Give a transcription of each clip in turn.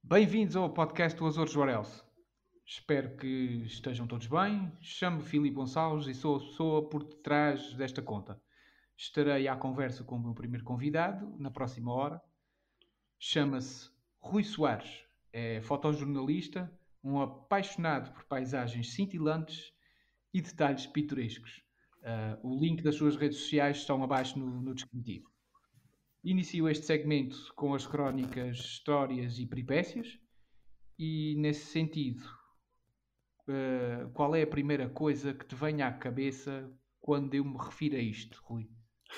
Bem-vindos ao podcast do Azores Juarelce. Espero que estejam todos bem. Chamo-me Filipe Gonçalves e sou a pessoa por detrás desta conta. Estarei à conversa com o meu primeiro convidado na próxima hora. Chama-se Rui Soares. É fotojornalista, um apaixonado por paisagens cintilantes e detalhes pitorescos. O link das suas redes sociais estão abaixo no descritivo. Inicio este segmento com as crónicas, histórias e peripécias. E nesse sentido, qual é a primeira coisa que te vem à cabeça quando eu me refiro a isto, Rui?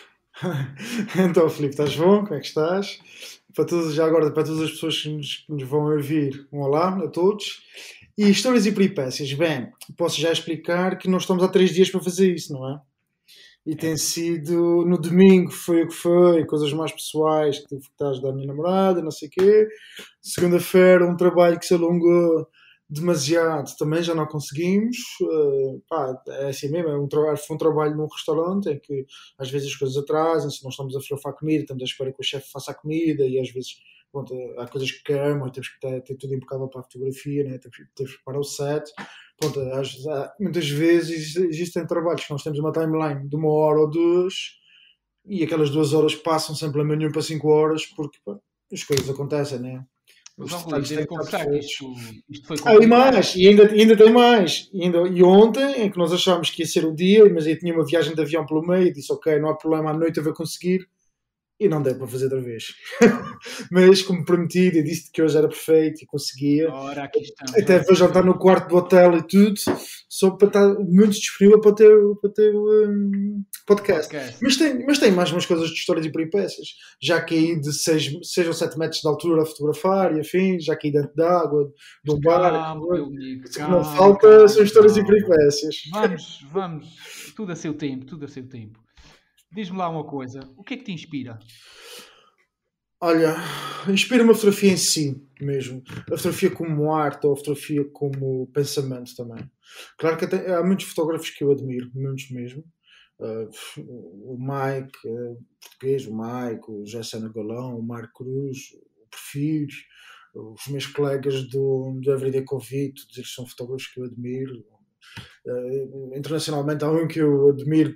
Então, Filipe, estás bom? Como é que estás? Já agora, para todas as pessoas que nos vão ouvir, um olá a todos. E histórias e peripécias. Bem, posso já explicar que nós estamos há 3 dias para fazer isso, não é? E É. tem sido, no domingo foi o que foi, coisas mais pessoais, que tive que estar a ajudar a minha namorada, não sei o quê. Segunda-feira, um trabalho que se alongou demasiado, também já não conseguimos. Pá, é assim mesmo, foi um trabalho num restaurante em que às vezes as coisas atrasam-se, nós estamos a filofar comida, estamos à espera que o chefe faça a comida e às vezes pronto, há coisas que queimam, temos que ter tudo impecável para a fotografia, né? Temos que preparar o set. Pronto, muitas vezes existem trabalhos que nós temos uma timeline de 1 hora ou 2 e aquelas 2 horas passam sempre a meio para 5 horas porque pá, as coisas acontecem, né? Mas, Os Rui, detalhes têm devo que estar confessar que perfeitos. isto foi E complicado. mais, e ainda tem mais. E ontem, em que nós achámos que ia ser o dia, mas aí tinha uma viagem de avião pelo meio, disse ok, não há problema, à noite eu vou conseguir. E não deu para fazer outra vez. Mas, como prometido, eu disse que hoje era perfeito e conseguia. Ora, aqui estamos, Até olha, vou jantar perfeito. no quarto do hotel e tudo, só para estar muito disponível para ter o O podcast. podcast. Mas tem mais umas coisas de histórias e peripécias. Já caí de 6 ou 7 metros de altura a fotografar e afim, já caí dentro d'água, de Mas um barco. calma, meu amigo, O que não calma, falta são calma, histórias e calma. peripécias. Vamos, tudo a seu tempo, tudo a seu tempo. Diz-me lá uma coisa, o que é que te inspira? Olha, inspira-me a fotografia em si mesmo. A fotografia como arte ou a fotografia como pensamento também. Claro que há muitos fotógrafos que eu admiro, muitos mesmo. O Mike, português, o Mike, o José Galão, o Marco Cruz, o Porfírio, os meus colegas do Everyday Covid, todos eles são fotógrafos que eu admiro. Internacionalmente há um que eu admiro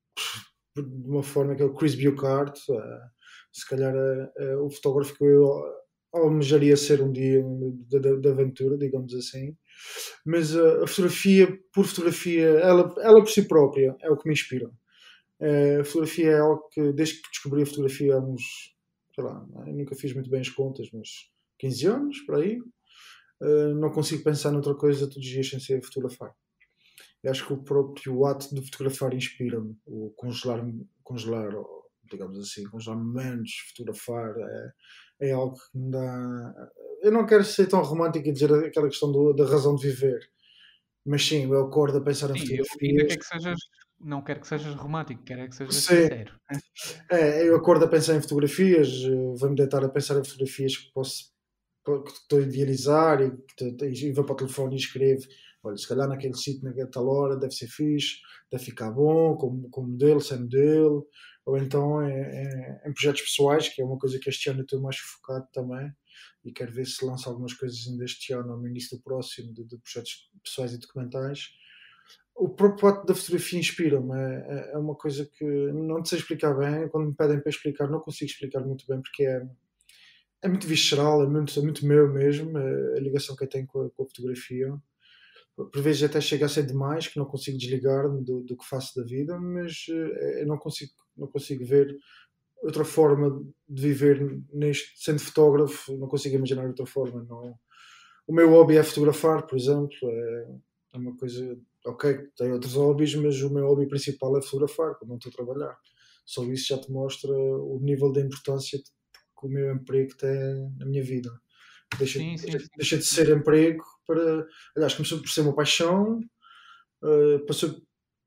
de uma forma que é o Chris Bucart, se calhar é o fotógrafo que eu almejaria ser um dia de aventura, digamos assim. Mas a fotografia, por fotografia, ela por si própria é o que me inspira. A fotografia é algo que, desde que descobri a fotografia há uns, sei lá, eu nunca fiz muito bem as contas, mas 15 anos, por aí, não consigo pensar noutra coisa todos os dias sem ser fotografar. Eu acho que o próprio ato de fotografar inspira-me. O congelar, digamos assim, congelar momentos, fotografar, é algo que me dá. Eu não quero ser tão romântico e dizer aquela questão da razão de viver, mas sim, eu acordo a pensar em Sim, eu ainda fotografias. quero que sejas, não quero que sejas romântico, quero é que sejas Sim, sincero. eu acordo a pensar em fotografias, vou-me deitar a pensar em fotografias que estou a idealizar e vou para o telefone e escrevo, olha, se calhar naquele sítio, naquela tal hora, deve ser fixe, deve ficar bom, com modelo, sem modelo, ou então em projetos pessoais, que é uma coisa que este ano eu estou mais focado também, e quero ver se lanço algumas coisas ainda este ano, ou no início do próximo, de projetos pessoais e documentais. O próprio ato da fotografia inspira-me, é uma coisa que não te sei explicar bem, quando me pedem para explicar não consigo explicar muito bem, porque é muito visceral, é muito meu mesmo, a ligação que eu tenho com a fotografia. Por vezes até chega a ser demais, que não consigo desligar-me do que faço da vida, mas eu não consigo ver outra forma de viver neste, sendo fotógrafo, não consigo imaginar outra forma. Não. O meu hobby é fotografar, por exemplo, é uma coisa, ok, tem outros hobbies, mas o meu hobby principal é fotografar, quando não estou a trabalhar. Só isso já te mostra o nível de importância que o meu emprego tem na minha vida. Deixa, Sim, sim, deixa, sim, deixa sim, de sim. ser emprego para. Aliás, começou por ser uma paixão, passou.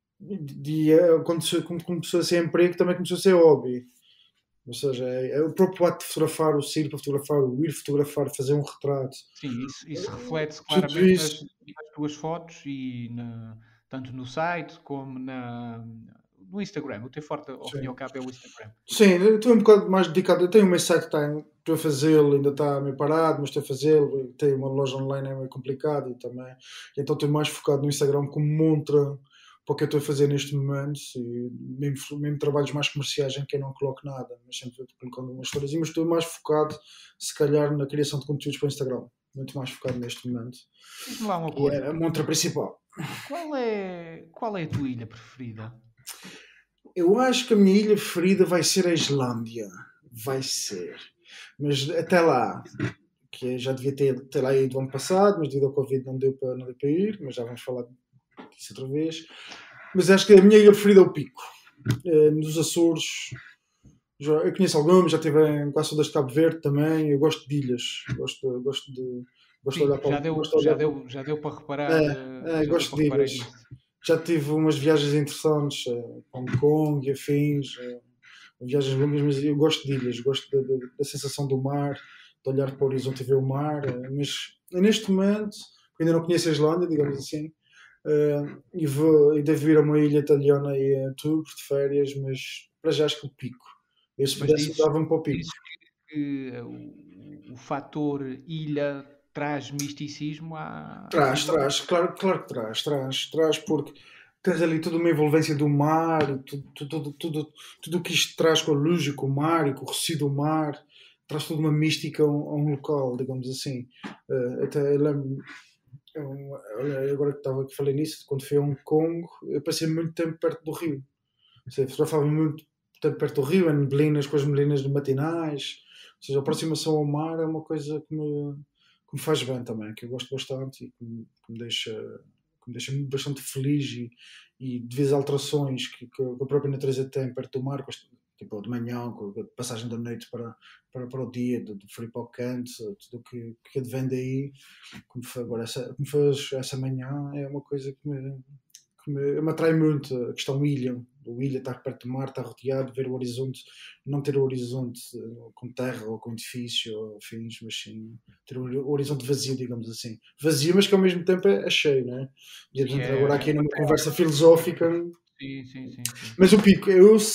Quando começou a ser emprego, também começou a ser hobby. Ou seja, é o próprio ato de fotografar, o sair para fotografar, o ir fotografar, fazer um retrato. Sim, isso reflete-se Tudo claramente isso. nas tuas fotos e tanto no site como no Instagram. O teu forte, ao fim e Sim. ao cabo, é o Instagram. Sim, eu estou um bocado mais dedicado. Eu tenho o meu site, estou a fazê-lo, ainda está meio parado, mas estou a fazê-lo. Tenho uma loja online, é meio complicado e também. Então estou mais focado no Instagram como montra para o que eu estou a fazer neste momento. E mesmo trabalhos mais comerciais em que eu não coloco nada, mas sempre vou colocando umas histórias. Mas estou mais focado, se calhar, na criação de conteúdos para o Instagram. Muito mais focado neste momento. Diz-me lá uma Que coisa, é a montra principal. qual é a tua ilha preferida? Eu acho que a minha ilha preferida vai ser a Islândia. Vai ser. Mas até lá, que eu já devia ter lá ido ano passado, mas devido ao Covid não deu para ir, mas já vamos falar disso outra vez. Mas acho que a minha ilha preferida é o Pico. Nos Açores, eu conheço algumas, já estive em quase todas de Cabo Verde também. Eu gosto de ilhas, gosto de Sim, olhar para já deu para reparar, gosto de ilhas. nisso. Já tive umas viagens interessantes, Hong Kong e afins, viagens longas, mas eu gosto de ilhas, gosto da sensação do mar, de olhar para o horizonte e ver o mar, mas neste momento, ainda não conheço a Islândia, digamos assim, e devo ir a uma ilha italiana aí em outubro de férias, mas para já acho que o Pico. Eu se Mas pudesse dava-me para o Pico. dizes que o fator ilha traz misticismo à Islândia? Claro que traz, porque tens ali toda uma envolvência do mar, tudo o que isto traz com a luz e com o mar e com o recio do mar, traz toda uma mística a um local, digamos assim. Até eu lembro, olha, agora que falei nisso, quando fui a Hong Kong, eu passei muito tempo perto do rio. Ou seja, fotografava muito tempo perto do rio, em neblinas, com as neblinas de matinais. Ou seja, a aproximação ao mar é uma coisa que me faz bem também, que eu gosto bastante e que me deixa bastante feliz e devido às alterações que a própria natureza tem perto do mar, tipo de manhã, com a passagem da noite para o dia, do frio para o quente, tudo o que advém daí, como fez essa manhã, é uma coisa que me atrai muito a questão ilha. O ilha estar perto do mar, estar rodeado, ver o horizonte, não ter o horizonte com terra ou com edifício ou fins, mas sim ter o horizonte vazio, digamos assim. Vazio, mas que ao mesmo tempo é cheio, não é? Podíamos Sim, entrar agora é aqui uma numa tela. conversa filosófica. Sim, sim, sim, sim. Mas o pico,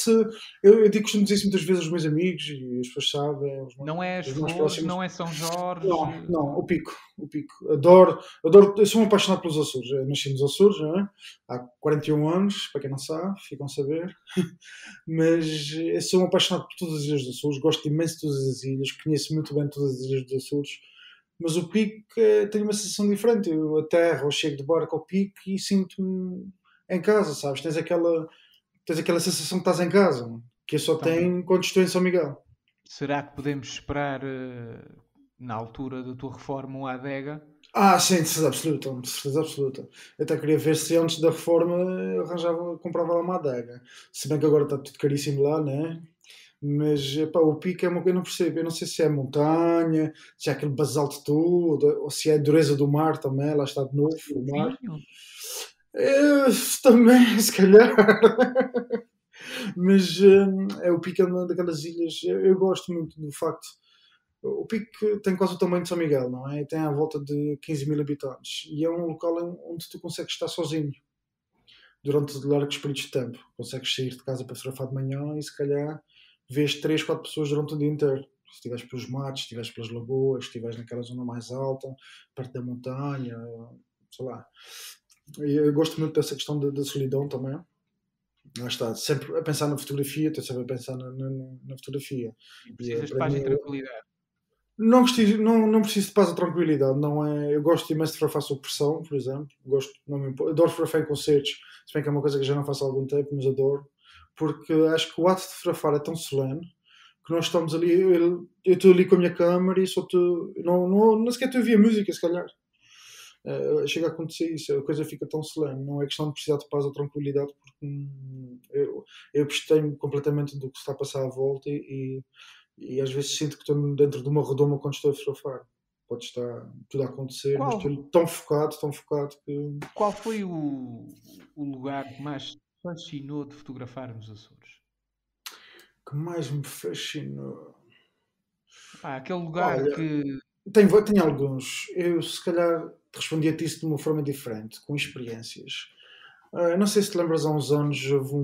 eu costumo dizer isso muitas vezes aos meus amigos e as pessoas sabem, Não é as os mais flores, próximos. não é São Jorge. Não, não, o pico. Adoro, eu sou um apaixonado pelos Açores. Eu nasci nos Açores, não é? Há 41 anos, para quem não sabe, ficam a saber. Mas eu sou um apaixonado por todas as ilhas dos Açores, gosto imenso de todas as ilhas, conheço muito bem todas as ilhas dos Açores. Mas o pico tem uma sensação diferente. Eu aterro ou chego de barco ao pico e sinto-me em casa, sabes? Tens aquela sensação que estás em casa, que eu só Então, tenho quando estou em São Miguel. será que podemos esperar, na altura da tua reforma, uma adega? Sim, de certeza absoluta, de certeza absoluta. Eu até queria ver se antes da reforma eu comprava lá uma adega. Se bem que agora está tudo caríssimo lá, né? Mas epá, o pico é uma coisa que eu não percebo. Eu não sei se é montanha, se é aquele basalto todo, ou se é a dureza do mar também. Lá está de novo o mar. Vinho? Também, se calhar. Mas o pico é uma daquelas ilhas. Eu gosto muito do facto. O Pico tem quase o tamanho de São Miguel, não é? E tem à volta de 15 mil habitantes. E é um local onde tu consegues estar sozinho durante largos períodos de tempo. Consegues sair de casa para surfar de manhã e se calhar vês 3 4 pessoas durante o dia inteiro. Se estiveres pelos matos, se estiveres pelas lagoas, se estiveres naquela zona mais alta, perto da montanha, sei lá. E eu gosto muito dessa questão da solidão também. Lá está, sempre a pensar na fotografia, estou sempre a pensar na fotografia. E E precisas de para paz mim e tranquilidade. não preciso de paz ou tranquilidade. Não é, eu gosto imenso de fotografar sob pressão, por exemplo. Não me importa. Adoro fotografar em concertos, se bem que é uma coisa que já não faço há algum tempo, mas adoro. Porque acho que o ato de fotografar é tão solene que nós estamos ali. Eu estou ali com a minha câmera e só estou. Não sequer estou a ouvir a música, se calhar. Chega a acontecer isso, a coisa fica tão solene. Não é questão de precisar de paz ou tranquilidade, porque eu abstenho completamente do que se está a passar à volta e às vezes sinto que estou dentro de uma redoma quando estou a fotografar. Pode estar tudo a acontecer, mas Qual, estou tão focado que. qual foi o lugar que mais te fascinou de fotografar nos Açores? Que mais me fascinou. Pá, aquele lugar Olha, que. tenho alguns. Eu, se calhar, respondi a ti isso de uma forma diferente, com experiências. Não sei se te lembras, há uns anos houve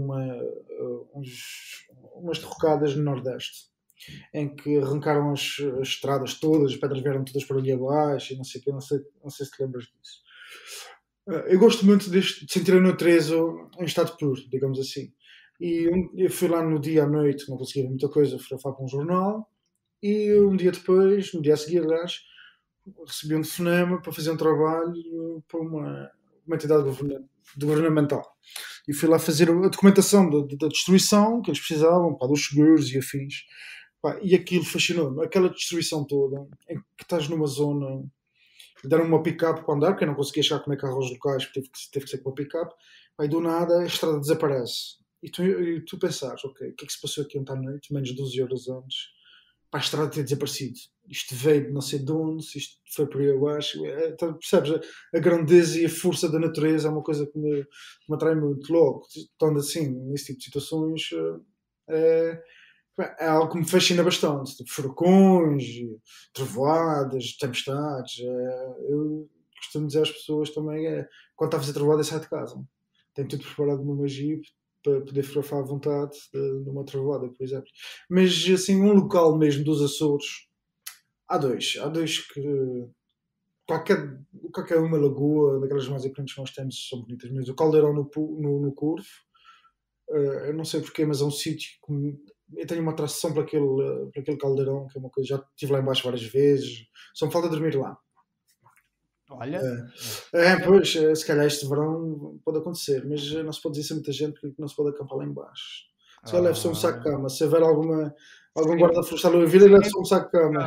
umas derrocadas no Nordeste em que arrancaram as estradas todas, as pedras vieram todas para ali abaixo e não sei o que, não sei se te lembras disso. Eu gosto muito de sentir a natureza em estado puro, digamos assim. E eu fui lá no dia à noite, não conseguia ver muita coisa, fui falar para um jornal e um dia depois, no dia a seguir, aliás, recebi um telefonema para fazer um trabalho para uma entidade governamental. E fui lá fazer a documentação da destruição que eles precisavam, pá, dos seguros e afins. Pá, e aquilo fascinou-me. Aquela destruição toda, em que estás numa zona. Deram uma pick-up para andar, porque eu não conseguia chegar a comer carros locais, porque teve que ser com uma pick-up. Aí do nada a estrada desaparece. E tu pensares, ok, o que é que se passou aqui ontem à noite, menos de 12 horas antes, para a estrada ter desaparecido? Isto veio de não sei de onde, isto foi por aí abaixo. Então, percebes? A grandeza e a força da natureza é uma coisa que me atrai muito. Logo, estando assim, nesse tipo de situações, é, é algo que me fascina bastante. Tipo, furacões, trovoadas, tempestades. Eu costumo dizer às pessoas também, quando está a fazer trovoada, sai de casa. Tenho tudo preparado no meu Jeep para poder fotografar à vontade numa trovoada, por exemplo. Mas, assim, um local mesmo dos Açores, há dois. Há dois que qualquer uma lagoa, daquelas mais importantes que nós temos, são bonitas. Mas o Caldeirão no Corvo, eu não sei porquê, mas é um sítio que eu tenho uma atração para aquele caldeirão, que é uma coisa. Já estive lá embaixo várias vezes, só me falta dormir lá. Olha, Pois, se calhar este verão pode acontecer, mas não se pode dizer a muita gente porque não se pode acampar lá embaixo. Se calhar leve só um saco de cama. Se houver algum guarda florestal a ouvir, leve só um saco de cama.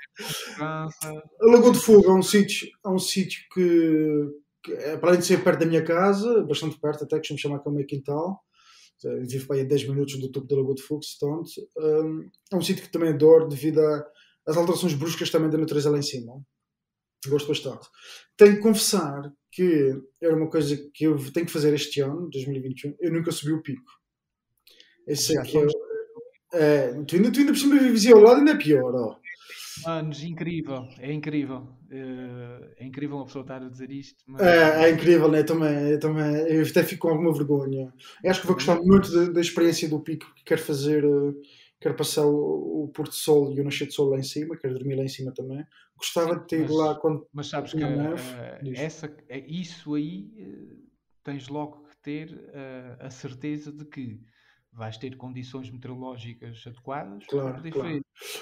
A Lagoa de Fogo é um sítio que, para além de ser perto da minha casa, bastante perto, até que me chama aqui o meu quintal. Vivo para aí a 10 minutos do topo da Lagoa de Fogo, Stoned. É um sítio que também adoro devido às alterações bruscas também da natureza lá em cima. Gosto bastante. Tenho que confessar que era uma coisa que eu tenho que fazer este ano, 2021. Eu nunca subi o pico. Eu sei que tu ainda por cima vives ao lado, ainda é pior. Ó. Manos, incrível, é incrível. É incrível uma pessoa estar a dizer isto. Mas... É incrível, né? Eu até fico com alguma vergonha. Eu acho que vou gostar muito da experiência do pico que quero fazer. Quero passar o pôr do sol e o nascer do sol lá em cima, quero dormir lá em cima também. Gostava de ter ido lá quando. Mas sabes que isso aí tens logo que ter a certeza de que vais ter condições meteorológicas adequadas para poder fazer.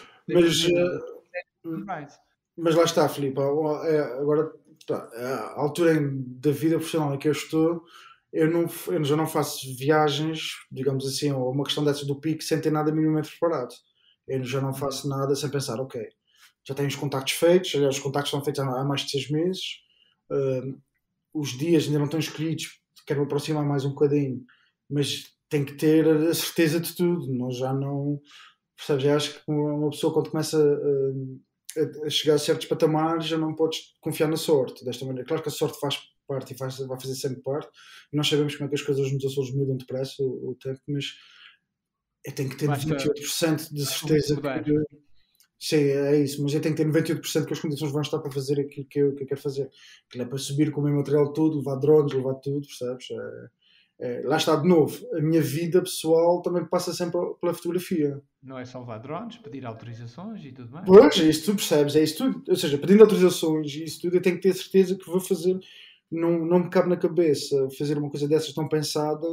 Mas lá está, Filipe. Agora, a altura da vida profissional em que eu estou, eu já não faço viagens, digamos assim, ou uma questão dessas do pico sem ter nada minimamente preparado. Eu já não faço nada sem pensar, ok, já tenho os contactos feitos, aliás, os contactos estão feitos há mais de 6 meses, os dias ainda não estão escolhidos, quero me aproximar mais um bocadinho, mas tenho que ter a certeza de tudo, nós já não, percebes, já acho que uma pessoa quando começa a chegar a certos patamares já não podes confiar na sorte, desta maneira. Claro que a sorte faz parte e vai fazer sempre parte, e nós sabemos como é que as coisas nos Açores mudam depressa o tempo, mas eu tenho que ter 98% de certeza que sim, é isso, mas eu tenho que ter 98% que as condições vão estar para fazer aquilo que eu quero fazer. Aquilo é para subir com o meu material todo, levar drones, levar tudo, percebes? Lá está de novo, a minha vida pessoal também passa sempre pela fotografia. Não é só levar drones, pedir autorizações e tudo mais. Pois, é isso tu percebes, é isso tudo. Ou seja, pedindo autorizações e isso tudo, eu tenho que ter certeza que vou fazer. Não me cabe na cabeça fazer uma coisa dessas tão pensada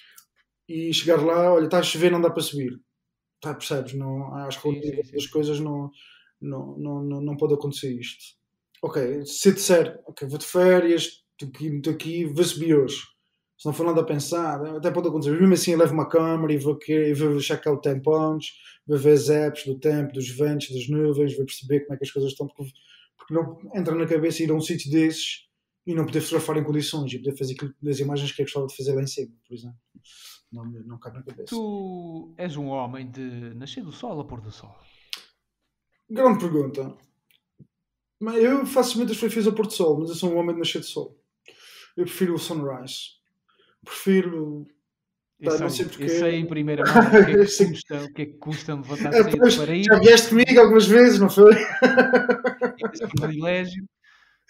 e chegar lá, olha, está a chover, não dá para subir. Tá, percebes? Não, acho que as coisas não pode acontecer isto. Ok, se eu disser, ok, vou de férias, estou aqui, vou subir hoje. Se não for nada a pensar, até pode acontecer. Mas mesmo assim, eu levo uma câmera e vou checar o tempo antes, vou ver as apps do tempo, dos ventos, das nuvens, vou perceber como é que as coisas estão, porque não entra na cabeça ir a um sítio desses e não poder fotografar em condições e poder fazer das imagens que eu gostava de fazer lá em cima, por exemplo. Não cabe na cabeça. Tu és um homem de nascer do sol ou pôr do sol? Grande pergunta. Eu faço muitas fotografias ao pôr do sol, mas eu sou um homem de nascer do sol. Eu prefiro o sunrise. Prefiro. Não sei porque. Eu sei em primeira mão o que é que custa me levantar cedo para ir. Já vieste comigo algumas vezes, não foi? Esse privilégio.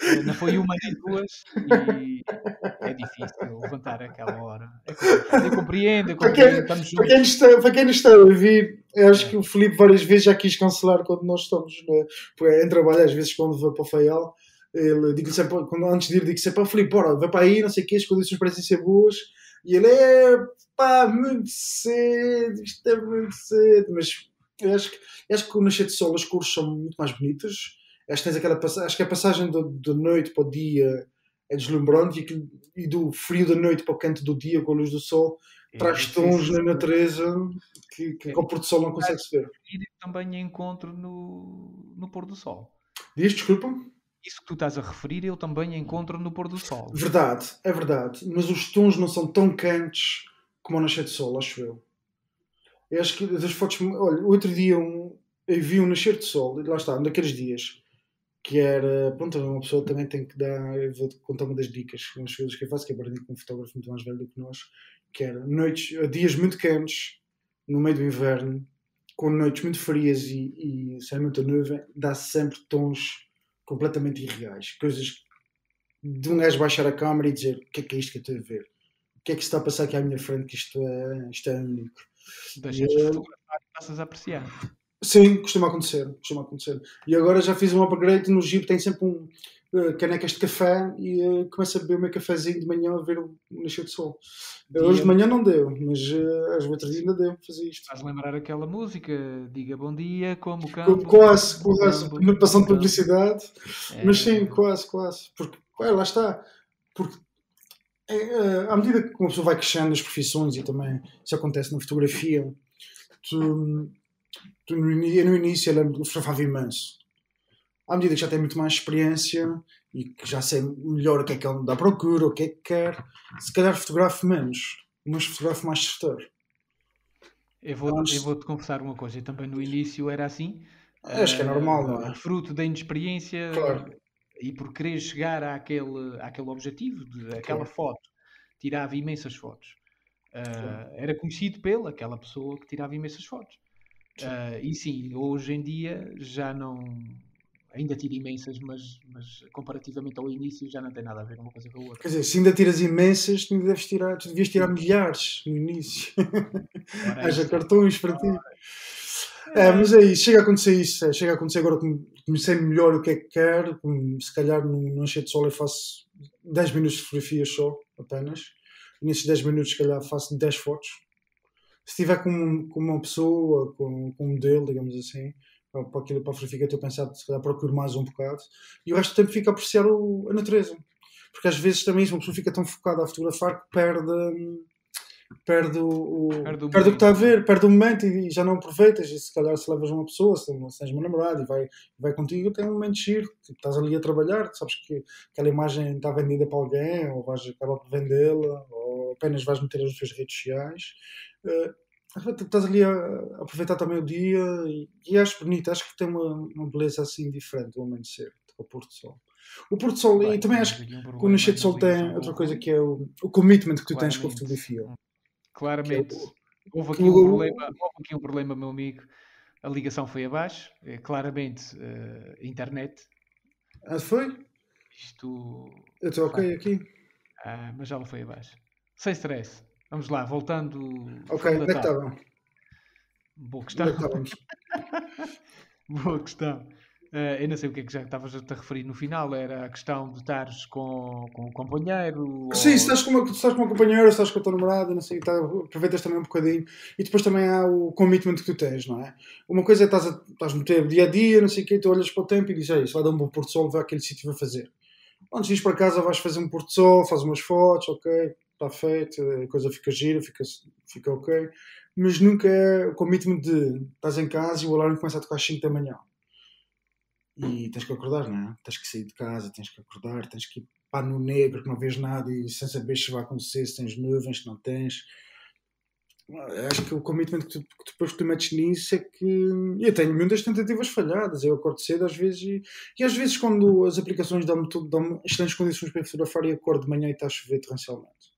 Não foi uma nem duas e é difícil levantar àquela hora. É complicado. Eu Para compreendo, quem, estamos juntos. para quem nos está a ouvir, eu acho que É, o Filipe várias vezes já quis cancelar quando nós estamos em trabalho, às vezes quando vai para o Faial, ele digo sempre, antes de ir, digo sempre, Filipe, bora, vai para aí, não sei o que, as condições parecem ser boas, e ele é pá, muito cedo, isto é muito cedo, mas eu acho que o nascer de sol as cores são muito mais bonitas. Acho que, tens aquela, acho que a passagem da noite para o dia é deslumbrante e do frio da noite para o canto do dia com a luz do sol eu traz vou-te ser tons na sincero. natureza que É, ao pôr do sol não estás consegue se ver. a referir, eu também encontro no pôr do sol. Diz, desculpa? Isso que tu estás a referir, eu também encontro no pôr do sol. Verdade, é verdade. Mas os tons não são tão quentes como ao nascer de sol, acho eu. Eu acho que das fotos. Olha, outro dia eu vi um nascer de sol, e lá está, um daqueles dias, que era. Pronto, uma pessoa também tem que dar. Eu vou-te contar uma das dicas, umas coisas que eu faço, que aprendi com um fotógrafo muito mais velho do que nós, que era dias muito quentes, no meio do inverno, com noites muito frias e sem muita nuvem, dá sempre tons completamente irreais. Coisas de um gajo baixar a câmera e dizer: o que é isto que eu estou a ver? O que é que se está a passar aqui à minha frente? Que isto é único. E, Deixas de fotografar e passas a apreciar. sim, costuma acontecer, costuma acontecer. E agora já fiz um upgrade no Jeep, tem sempre canecas de café e começo a beber o meu cafezinho de manhã a ver o nascer do sol. Hoje Dia de manhã não deu, mas às outras dias ainda deu fazer isto. faz lembrar aquela música, diga bom dia, como o campo, Quase, como o quase, campo, não como passando o campo. publicidade, mas sim, É, quase, quase. Porque, lá está. Porque à medida que uma pessoa vai crescendo as profissões e também isso acontece na fotografia, tu, eu no início eu lembro, eu fotografava imenso. À medida que já tem muito mais experiência e que já sei melhor o que é que ele anda à procura, o que é que quer, se calhar fotografo menos, mas fotografo mais certeiro. eu Antes, vou-te confessar uma coisa, eu também no início era assim, acho que é normal, não é? fruto da inexperiência Claro, e por querer chegar àquele objetivo, aquela claro, foto, tirava imensas fotos. claro. Era conhecido pela aquela pessoa que tirava imensas fotos. Sim. E sim, hoje em dia já não. Ainda tiro imensas, mas comparativamente ao início já não tem nada a ver uma coisa com a outra. Quer dizer, se ainda tiras imensas, tu devias tirar Sim. milhares no início. Ora, aí Haja está. cartões para ti. É, Mas é isso, chega a acontecer isso. Chega a acontecer agora que comecei melhor o que é que quero. Se calhar no encher de sol eu faço 10 minutos de fotografia só, apenas. E nesses 10 minutos, se calhar, faço 10 fotos. Se estiver com uma pessoa, com um modelo, digamos assim, para a fotografia que eu estou a pensar, se calhar procuro mais um bocado. E o resto do tempo fico a apreciar a natureza. Porque às vezes também uma pessoa fica tão focada a fotografar que perde o perde o que está a momento, né? ver, perde o momento e já não aproveitas. E se calhar se levas uma pessoa, se tens uma namorada e vai contigo, tem um momento giro. Tipo, estás ali a trabalhar, sabes que aquela imagem está vendida para alguém, ou vais acabar por vendê-la, ou apenas vais meter nas tuas redes sociais. Eh, Estás ali a aproveitar também o dia e acho bonito, acho que tem uma beleza assim diferente o amanhecer, tipo o pôr do sol. O pôr do sol, e Bem, também acho temos que aqui um o nascer problema de na sol tem ligação com o outra coisa Rui, que é o commitment que tu tens com a claramente. fotografia. Que é Claramente. Houve que aqui um problema, houve aqui um problema, meu amigo. A ligação foi abaixo. Claramente, internet. foi? Isto, Eu de estou ok facto, aqui? mas ela foi abaixo. Sem stress. Vamos lá, voltando Ok, from onde the é que top. estavam? Boa questão. Onde é que estávamos? Boa questão. Eu não sei o que é que já estavas a te referir no final. Era a questão de estares com o companheiro Sim, se ou... estás com uma companheira, se estás com a tua namorada, não sei, aproveitas também um bocadinho. E depois também há o commitment que tu tens, não é? Uma coisa é estás no teu dia a dia, não sei o quê, tu olhas para o tempo e dizes: "Ei, isso vai dar um bom pôr do sol, vai àquele sítio e vai fazer." Antes de ir para casa, vais fazer um pôr do sol, fazes umas fotos, ok, está feito, a coisa fica gira, fica ok. Mas nunca é o commitment de estás em casa e o alarme começa a tocar às 5 da manhã. E tens que acordar, não é? Tens que sair de casa, tens que acordar, tens que ir para no negro, que não vês nada e sem saber se vai acontecer, se tens nuvens, se não tens. Acho que o commitment que depois que tu metes nisso é que. Eu tenho muitas tentativas falhadas. Eu acordo cedo às vezes e às vezes, quando as aplicações dão-me excelentes condições para fotografar, e acordo de manhã e está a chover torrencialmente.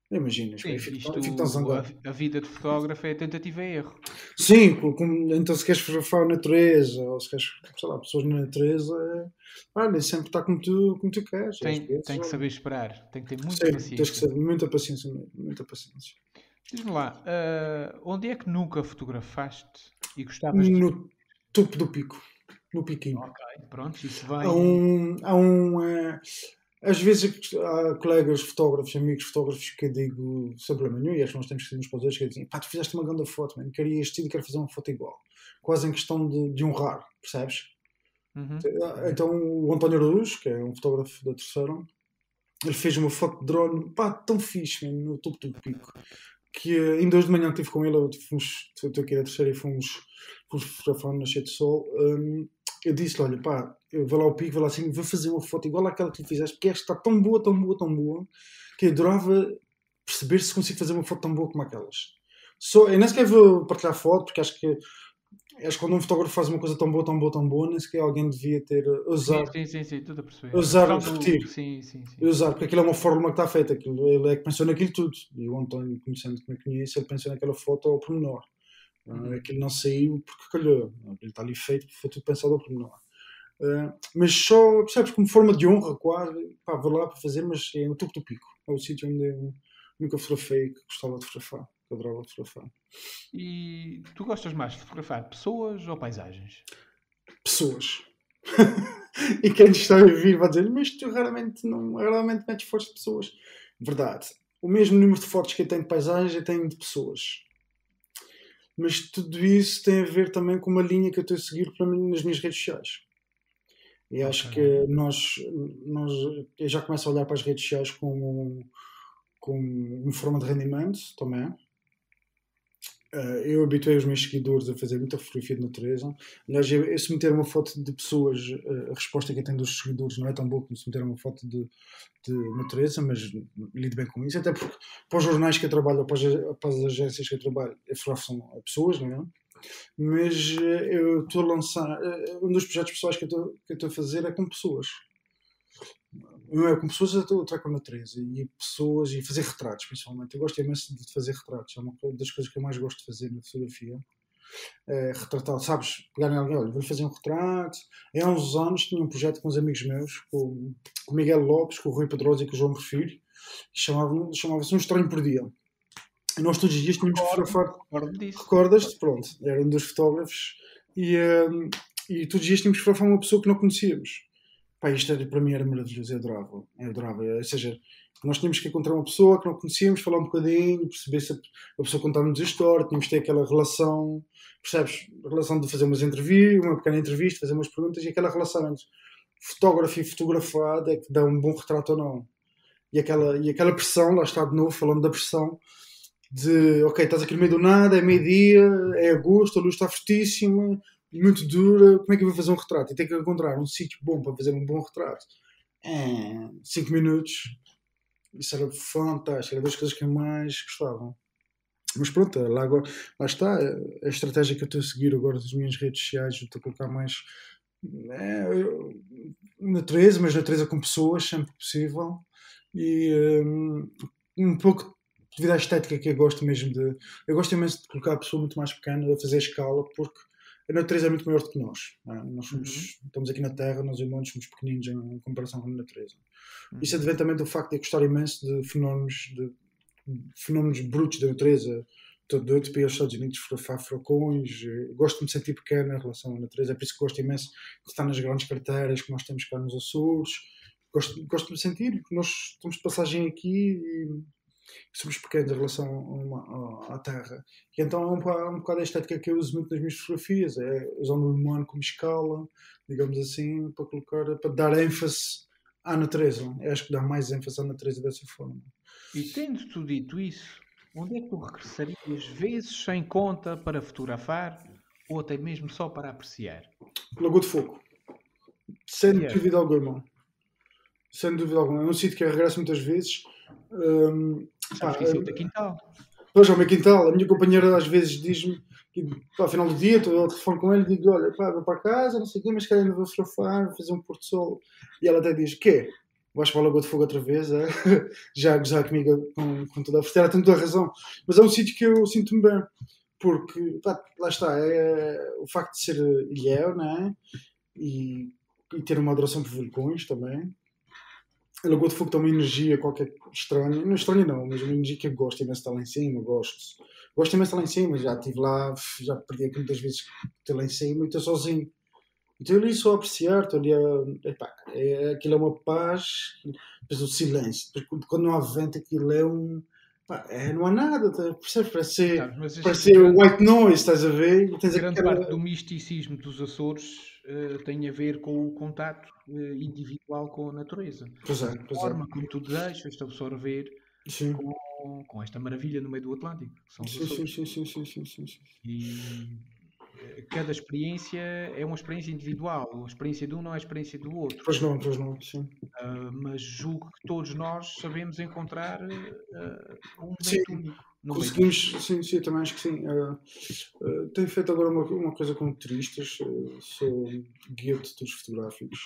Imaginas, pá, Sim, eu fico tão isto, zangado. a vida de fotógrafo é tentativa e erro. Sim, então se queres fotografar a natureza, ou se queres, sei lá, pessoas na natureza, nem sempre está como tu queres. E às vezes, Tem que olha, saber esperar, tem que ter muita sim, tens que paciência. ter muita paciência mesmo, muita paciência. Diz-me lá, onde é que nunca fotografaste e gostavas de... No topo do pico, no piquinho. Ok, pronto, isso Há vem... um, há um, eh, Às vezes há colegas fotógrafos, amigos fotógrafos que eu digo, sem problema nenhum, e acho que nós temos que ser uns para os outros, que dizem, pá, tu fizeste uma grande foto, mano, queria este estilo e quero fazer uma foto igual. Quase em questão de honrar, percebes? Uhum, uhum. Então o António Aruz, que é um fotógrafo da Terceira, ele fez uma foto de drone, pá, tão fixe, mano, no topo do pico, que ainda hoje de manhã estive com ele, estou aqui na Terceira e fomos fotografar no Nascer de Sol. Eu disse-lhe, olha, pá, eu vou lá ao pico, vou lá assim, vou fazer uma foto igual àquela que tu fizeste, porque esta está tão boa, tão boa, tão boa, que eu adorava perceber se consigo fazer uma foto tão boa como aquelas. Eu nem sequer vou partilhar foto, porque acho que quando um fotógrafo faz uma coisa tão boa, tão boa, tão boa, nem sequer alguém devia ter Sim, sim, sim, sim, tudo a perceber. A ousar questão do... repetir. Sim, sim, sim. Usar, porque aquilo é uma fórmula que está feita, ele é que pensou naquilo tudo. E o António, conhecendo como eu conheço, ele pensou naquela foto ao pormenor. Uhum. Aquilo não saiu porque calhou. Ele está ali feito, foi tudo pensado ao pormenor. Mas só, percebes, como forma de honra, quase, pá, vou lá para fazer, mas é no topo do pico. É o sítio onde eu nunca fotografei que gostava de fotografar, que adorava fotografar. E tu gostas mais de fotografar pessoas ou paisagens? Pessoas. E quem está a vir vai dizer, mas tu raramente metes fotos de pessoas. Verdade. O mesmo número de fotos que eu tenho de paisagem, eu tenho de pessoas. Mas tudo isso tem a ver também com uma linha que eu estou a seguir para mim nas minhas redes sociais. E Ok. acho que nós eu já começo a olhar para as redes sociais como uma forma de rendimento também. Eu habituei os meus seguidores a fazer muita fotografia de natureza. Aliás, se meter uma foto de pessoas, a resposta que eu tenho dos seguidores não é tão boa como se meter uma foto de natureza, mas lido bem com isso. Até porque para os jornais que eu trabalho, ou para as agências que eu trabalho, eu fotografo são pessoas, não é? Mas eu estou a lançar. Um dos projetos pessoais que eu estou a fazer é com pessoas. Não é com pessoas, eu estou com a natureza e pessoas e fazer retratos, principalmente. Eu gosto imenso de fazer retratos, é uma das coisas que eu mais gosto de fazer na fotografia. É retratar, sabes? Pegarem alguém, olha, vou fazer um retrato. Há uns anos tinha um projeto com uns amigos meus, com o Miguel Lopes, com o Rui Pedrosa e com o João Perfilho, que chamava-se Um Estranho por Dia. E nós todos os dias tínhamos que fotografar. Recordo disso. Recordas-te? Pronto, era um dos fotógrafos e todos os dias tínhamos que fotografar uma pessoa que não conhecíamos. Pá, isto era, para mim era maravilhoso, eu adorava. Ou seja, nós tínhamos que encontrar uma pessoa que não conhecíamos, falar um bocadinho, perceber se a pessoa contar-nos a história, tínhamos que ter aquela relação, percebes? A relação de fazer umas entrevistas, uma pequena entrevista, fazer umas perguntas e aquela relação entre fotógrafo e fotografado é que dá um bom retrato ou não. E aquela pressão, lá está de novo, falando da pressão, de ok, estás aqui no meio do nada, é meio-dia, é agosto, a luz está fortíssima, muito dura, como é que eu vou fazer um retrato? E tenho que encontrar um sítio bom para fazer um bom retrato. 5 minutos, isso era fantástico, era das coisas que eu mais gostava. Mas pronto, lá está, a estratégia que eu estou a seguir agora das minhas redes sociais, eu estou a colocar mais é, natureza, mas natureza com pessoas, sempre que possível, e um pouco devido à estética que eu gosto mesmo de. Eu gosto imenso de colocar a pessoa muito mais pequena, a fazer escala, porque a natureza é muito maior do que nós. Não é? Uhum, Estamos aqui na Terra, nós humanos somos pequeninos em comparação com a natureza. Isso uhum. advém também do facto de eu gostar imenso de fenómenos brutos da natureza. Estou doido para ir aos Estados Unidos fotografar furacões. Gosto de me sentir pequeno em relação à natureza. É por isso que gosto imenso de estar nas grandes carteiras que nós temos cá nos Açores. Gosto de me sentir que nós estamos de passagem aqui e somos pequenos em relação à Terra. E então é um bocado a estética que eu uso muito nas minhas fotografias. É usando o humano como escala, digamos assim, para dar ênfase à natureza. Eu acho que dá mais ênfase à natureza dessa forma. E tendo tu dito isso, onde é que tu regressarias vezes sem conta para fotografar ou até mesmo só para apreciar? Lagoa de Fogo. Sem Porquê? dúvida alguma. Sem dúvida alguma. É um sítio que eu regresso muitas vezes. Hum, Sabes pá, que isso é o teu quintal. Pois, ao meu quintal, a minha companheira às vezes diz-me, que, pá, ao final do dia, estou ao telefone com ele e digo: olha, pá, vou para casa, não sei o quê, mas calhar ainda vou fotografar, vou fazer um pôr do sol. E ela até diz: quê? vais para a Lagoa de Fogo outra vez, é? Já a gozar comigo com toda a força, tem toda a razão. Mas é um sítio que eu sinto-me bem, porque, pá, lá está, é o facto de ser ilhéu, não é? E ter uma adoração por vulcões também. A Lagoa de Fogo tem uma energia qualquer estranha, não estranha não, mas uma energia que eu gosto imenso de estar lá em cima, gosto imenso de estar lá em cima, já estive lá, já perdi aqui muitas vezes de estar lá em cima e estou sozinho. Então eu ali só a apreciar, estou ali a. Epá, aquilo é uma paz, depois o silêncio, depois quando não há vento aquilo é um. Pá, não há nada, percebes? Sabes, mas Parece ser white noise, estás a ver? E tens grande aquela... parte do misticismo dos Açores tem a ver com o contacto individual com a natureza. Pois é, A pois é. forma como tu te deixas-te absorver Sim. com esta maravilha no meio do Atlântico, que são os Sim, Açores. sim. E cada experiência é uma experiência individual. A experiência de um não é a experiência do outro. Pois não, sim. Mas julgo que todos nós sabemos encontrar um Sim, momento único no meio conseguimos, disto. sim, também acho que sim. Tenho feito agora uma coisa com turistas, sou guia de tours fotográficos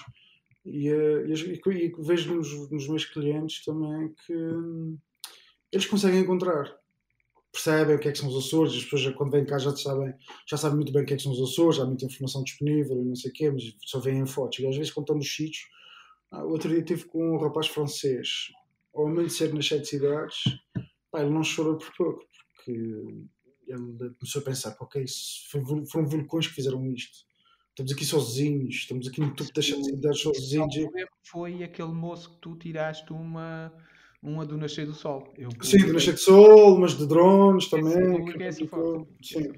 e vejo nos meus clientes também que eles conseguem encontrar, percebem o que é que são os Açores, as pessoas quando vêm cá já sabem muito bem o que é que são os Açores, há muita informação disponível e não sei o quê, mas só veem em fotos. E às vezes quando estão nos sítios, o outro dia estive com um rapaz francês, ao amanhecer nas 7 cidades, pá, ele não chorou por pouco, porque ele começou a pensar, ok, foram vulcões que fizeram isto. Estamos aqui sozinhos, estamos aqui no topo das 7 cidades sozinhos. O problema foi aquele moço que tu tiraste uma do nascer do sol. Eu Sim, de publiquei nascer de sol, mas de drones também, que publiquei essa foto. publicou. Sim.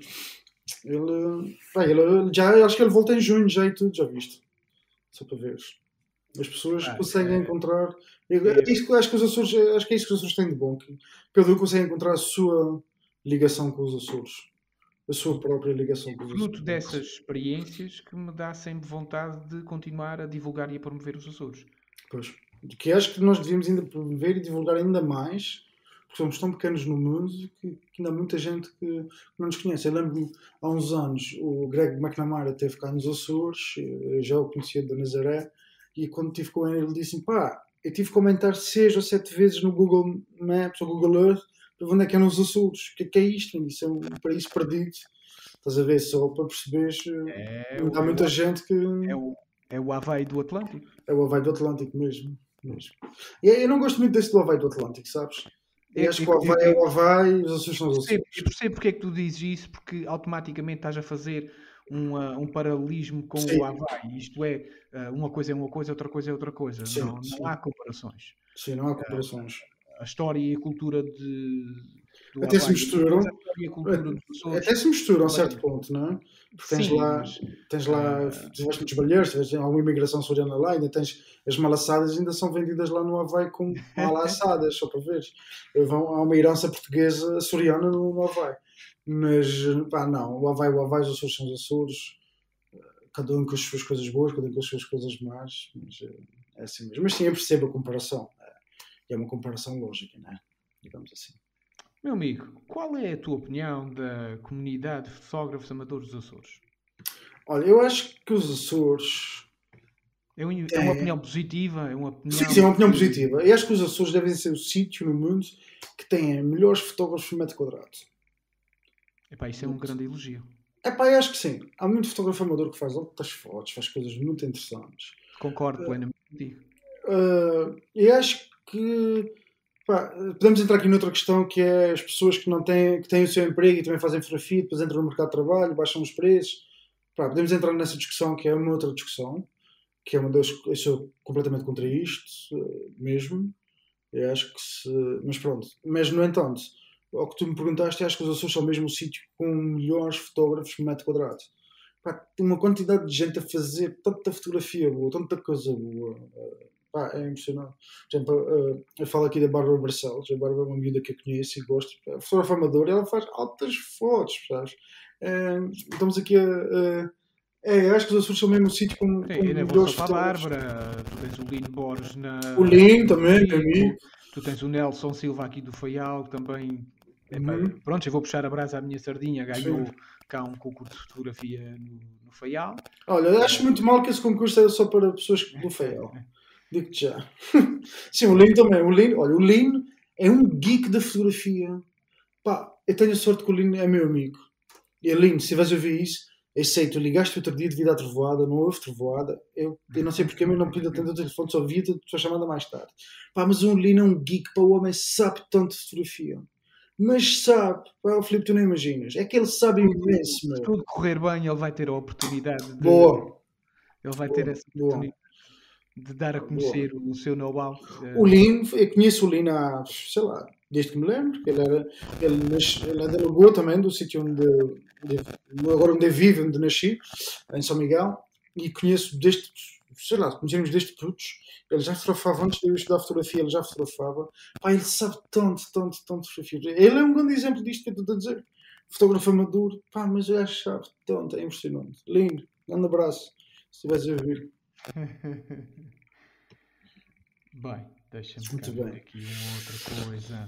Ele já, acho que ele volta em junho já e tudo, já viste? Só para ver. As pessoas conseguem encontrar. É isso que acho que os Açores, acho que é isso que os Açores têm de bom, que cada um consegue encontrar a sua ligação com os Açores. A sua própria ligação com os Açores. Fruto dessas experiências que me dá sempre vontade de continuar a divulgar e a promover os Açores. Pois. Que acho que nós devíamos ainda promover e divulgar ainda mais, porque somos tão pequenos no mundo que ainda há muita gente que não nos conhece. Eu lembro-me, há uns anos, o Greg McNamara esteve cá nos Açores, eu já o conhecia da Nazaré, e quando estive com ele, ele disse-me, pá, eu tive que comentar 6 ou 7 vezes no Google Maps ou Google Earth para ver onde é que é nos Açores. O que é isto? Isso é um paraíso perdido. Estás a ver? Só para perceberes, há muita gente que... É o Havaí do Atlântico. É o Havaí do Atlântico mesmo. E eu não gosto muito desse do Havaí do Atlântico, sabes? Eu acho que o Havaí é o Havaí e os Açores são os Açores. Eu percebo porque é que tu dizes isso, porque automaticamente estás a fazer um paralelismo com o Havaí. Isto é, uma coisa é uma coisa, outra coisa é outra coisa. Sim, não há comparações. Sim, não há comparações. A história e a cultura do até Havaí, se misturam. Até se misturam a certo ponto, não é? Porque tens lá tiveste muitos balheiros, tiveste alguma imigração açoriana lá, ainda tens as malassadas, ainda são vendidas lá no Havaí como malassadas, só para ver. Há uma herança portuguesa açoriana no Havaí. Mas, pá, não, o Havaí, os Açores são os Açores, cada um com as suas coisas boas, cada um com as suas coisas más, mas é assim mesmo. Mas sim, eu percebo a comparação. É uma comparação lógica, não é? Digamos assim. Meu amigo, qual é a tua opinião da comunidade de fotógrafos amadores dos Açores? Olha, eu acho que os Açores... É uma opinião positiva? É uma opinião... Sim, é uma opinião positiva. Eu acho que os Açores devem ser o sítio no mundo que tem melhores fotógrafos por metro quadrado. Epá, isso é um grande elogio. Epá, eu acho que sim. Há muito fotógrafo amador que faz outras fotos, faz coisas muito interessantes. Concordo plenamente contigo. Eu acho que... Pá, podemos entrar aqui noutra questão, que é as pessoas que têm o seu emprego e também fazem fotografia, depois entram no mercado de trabalho, baixam os preços. Pá, podemos entrar nessa discussão, que é uma outra discussão, que é uma das... Eu sou completamente contra isto, mesmo. Eu acho que mas pronto. Mas, no entanto, ao que tu me perguntaste, eu acho que os Açores são mesmo o sítio com melhores fotógrafos por metro quadrado. Pá, tem uma quantidade de gente a fazer tanta fotografia boa, tanta coisa boa. Pá, é impressionante. Por exemplo, eu falo aqui da Bárbara Barcelos. A Bárbara é uma miúda que eu conheço e gosto. É fotógrafa amadora, ela faz altas fotos, sabes? Estamos aqui eu acho que os Açores são mesmo o sítio com melhores fotógrafos. A Bárbara, tu tens o Lino Borges o Lino também, para mim. Tu tens o Nelson Silva aqui do Faial, que também... Pronto, eu vou puxar a brasa à minha sardinha. Ganhou cá um concurso de fotografia no Faial. Olha, eu acho muito mal que esse concurso era só para pessoas do Faial. Digo-te já. Sim, o Lino também. Olha, o Lino é um geek da fotografia. Pá, eu tenho a sorte que o Lino é meu amigo. E é lindo, se estiveres a ver isso, eu sei, tu ligaste outro dia devido à trovoada, não houve trovoada, eu não sei porque, mas não pude atender o telefone, só vi a tua chamada mais tarde. Pá, mas o Lino é um geek, pá, o homem sabe tanto de fotografia. Mas sabe, pá, o Filipe, tu não imaginas, é que ele sabe imenso, Se meu. tudo correr bem, ele vai ter a oportunidade Boa, ele vai ter boa, essa boa, oportunidade de dar a boa. conhecer o seu know-how. O Lino, eu conheço o Lino há, sei lá, desde que me lembro, que ele é da Lagoa também, do sítio agora onde eu vivo, onde nasci, em São Miguel, e conheço desde, sei lá, conhecemos desde putos. Ele já fotografava antes de eu estudar fotografia, ele já fotografava. Pá, ele sabe tanto, tanto, tanto de fotografia. Ele é um grande exemplo disto que eu estou a dizer. Fotógrafo amador, pá, mas o gajo sabe tanto, é impressionante. Lindo, grande abraço, se estivesse a ouvir. Bem, deixa-me cá Muito ver bem. aqui uma outra coisa.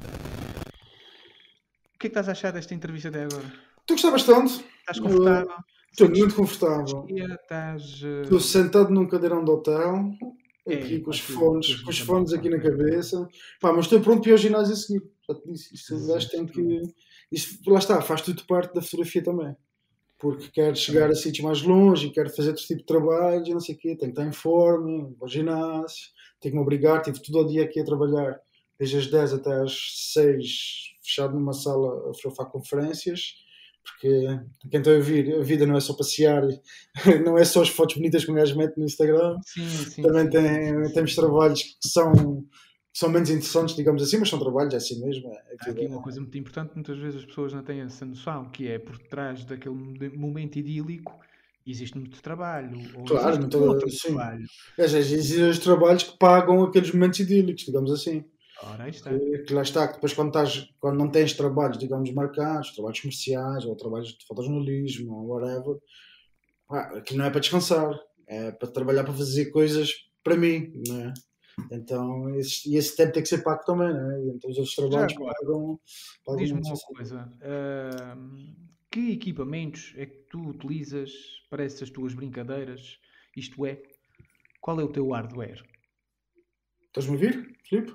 O que é que estás a achar desta entrevista até agora? Estou a gostar bastante. Estás confortável? Estou Sentes-te muito confortável. energia? Estás. Estou sentado num cadeirão de hotel, aqui com Pá, os tu fones, és com os muito mau, fones pá. aqui na cabeça. Pá, mas estou pronto para ir ao ginásio a seguir. Já te disse, isto, o gajo Jesus, tem tu. que. Isso, lá está, faz tudo parte da fotografia também. Porque quero chegar Também. a sítios mais longe, quero fazer outro tipo de trabalhos e não sei o quê. Tenho que estar em forma, vou ao ginásio, tenho que me obrigar. Tive todo o dia aqui a trabalhar, desde as 10 até às 6, fechado numa sala a fotografar conferências. Porque quem está a ouvir, a vida não é só passear, não é só as fotos bonitas que um gajo mete no Instagram. Sim, sim, Também sim, sim, sim, sim, temos sim. trabalhos que são menos interessantes, digamos assim, mas são trabalhos, é assim mesmo. Há aqui uma coisa muito importante, muitas vezes as pessoas não têm essa noção, que é por trás daquele momento idílico existe muito trabalho, ou Claro, existe não outro sim. trabalho. Existem os trabalhos que pagam aqueles momentos idílicos, digamos assim. Ora, aí está. Que lá está, que depois quando não tens trabalhos, digamos, marcados, trabalhos comerciais, ou trabalhos de fotojornalismo, ou whatever, aquilo não é para descansar, é para trabalhar para fazer coisas para mim, não é? Então, esse tempo tem que ser pago também, não é? Então, os outros Já trabalhos agora, pagam diz-me muito uma assim. coisa. Que equipamentos é que tu utilizas para essas tuas brincadeiras? Isto é, qual é o teu hardware? Estás-me a ouvir, Filipe?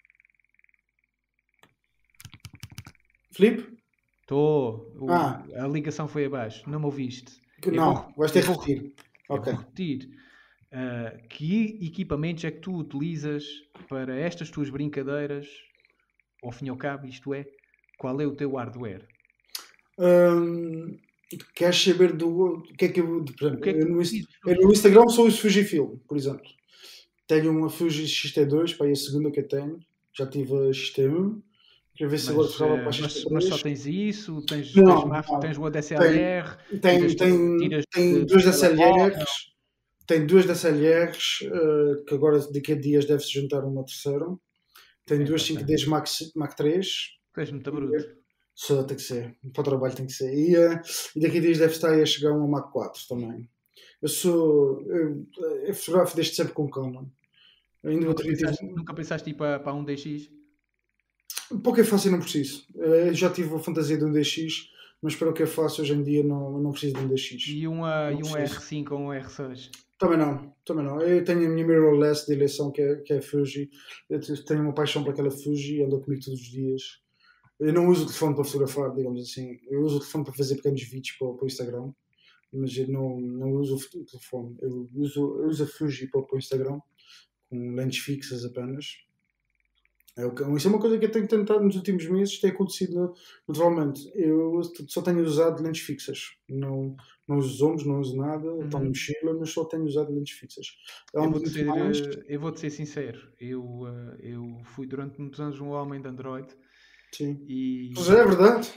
Filipe? Estou. Ah, A ligação foi abaixo. Não me ouviste. Eu vou, não, vais ter eu que vou, repetir. eu Ok. vou repetir. Que equipamentos é que tu utilizas para estas tuas brincadeiras? Ao fim e ao cabo, isto é, qual é o teu hardware? Hum, queres saber do que é que eu, por O exemplo, que é que tu utilizas eu nos no teus Instagram sou o Fujifilm, por exemplo. Tenho uma Fuji X-T2, para aí a segunda que eu tenho. Já tive a X-T1. Queria ver se agora trocava para a mas só X-T3. tens isso? Não, Tens não. o Tem, DSLR? tem, tem, Tiras tem do duas telemóvel? DSLRs. Tem duas DSLRs, que agora daqui a dias deve-se juntar uma terceira. Tem duas Epá, 5D Mark 3. tu és muito E, bruto. só tem que ser. Para o trabalho tem que ser. E daqui a dias deve estar a chegar uma Mark 4 também. Eu fotografo desde sempre com Canon. Ainda outro dia tive. Nunca pensaste ir para um DX? Para o que eu faço eu não preciso. Eu já tive a fantasia de um DX, mas para o que eu faço hoje em dia não preciso de um DX. E Não um preciso. R5 ou um R6? Também não, também não. Eu tenho a minha mirrorless de eleição que é a Fuji. Eu tenho uma paixão por aquela Fuji, anda comigo todos os dias. Eu não uso o telefone para fotografar, digamos assim. Eu uso o telefone para fazer pequenos vídeos para o Instagram, mas eu não uso o telefone. Eu uso a Fuji para o Instagram, com lentes fixas apenas. Isso é uma coisa que eu tenho tentado nos últimos meses, tem acontecido naturalmente. Eu só tenho usado lentes fixas. Não uso zoomos, não uso nada, estão na Uhum. mochila, mas só tenho usado lentes fixas. Eu Ando vou-te muito ser, mais. eu vou-te ser sincero. Eu fui durante muitos anos um homem de Android Sim. Pois é, e, é verdade.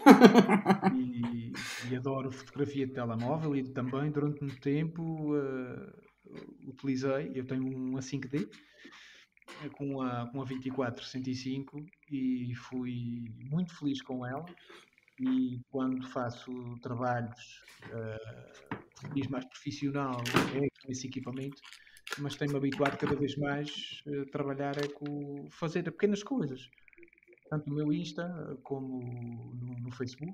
e adoro fotografia de telemóvel e também durante muito tempo utilizei. Eu tenho uma 5D com a 24-65 e fui muito feliz com ela. E quando faço trabalhos de cariz mais profissional é com esse equipamento, mas tenho-me habituado cada vez mais a trabalhar é com fazer pequenas coisas, tanto no meu Insta como no Facebook.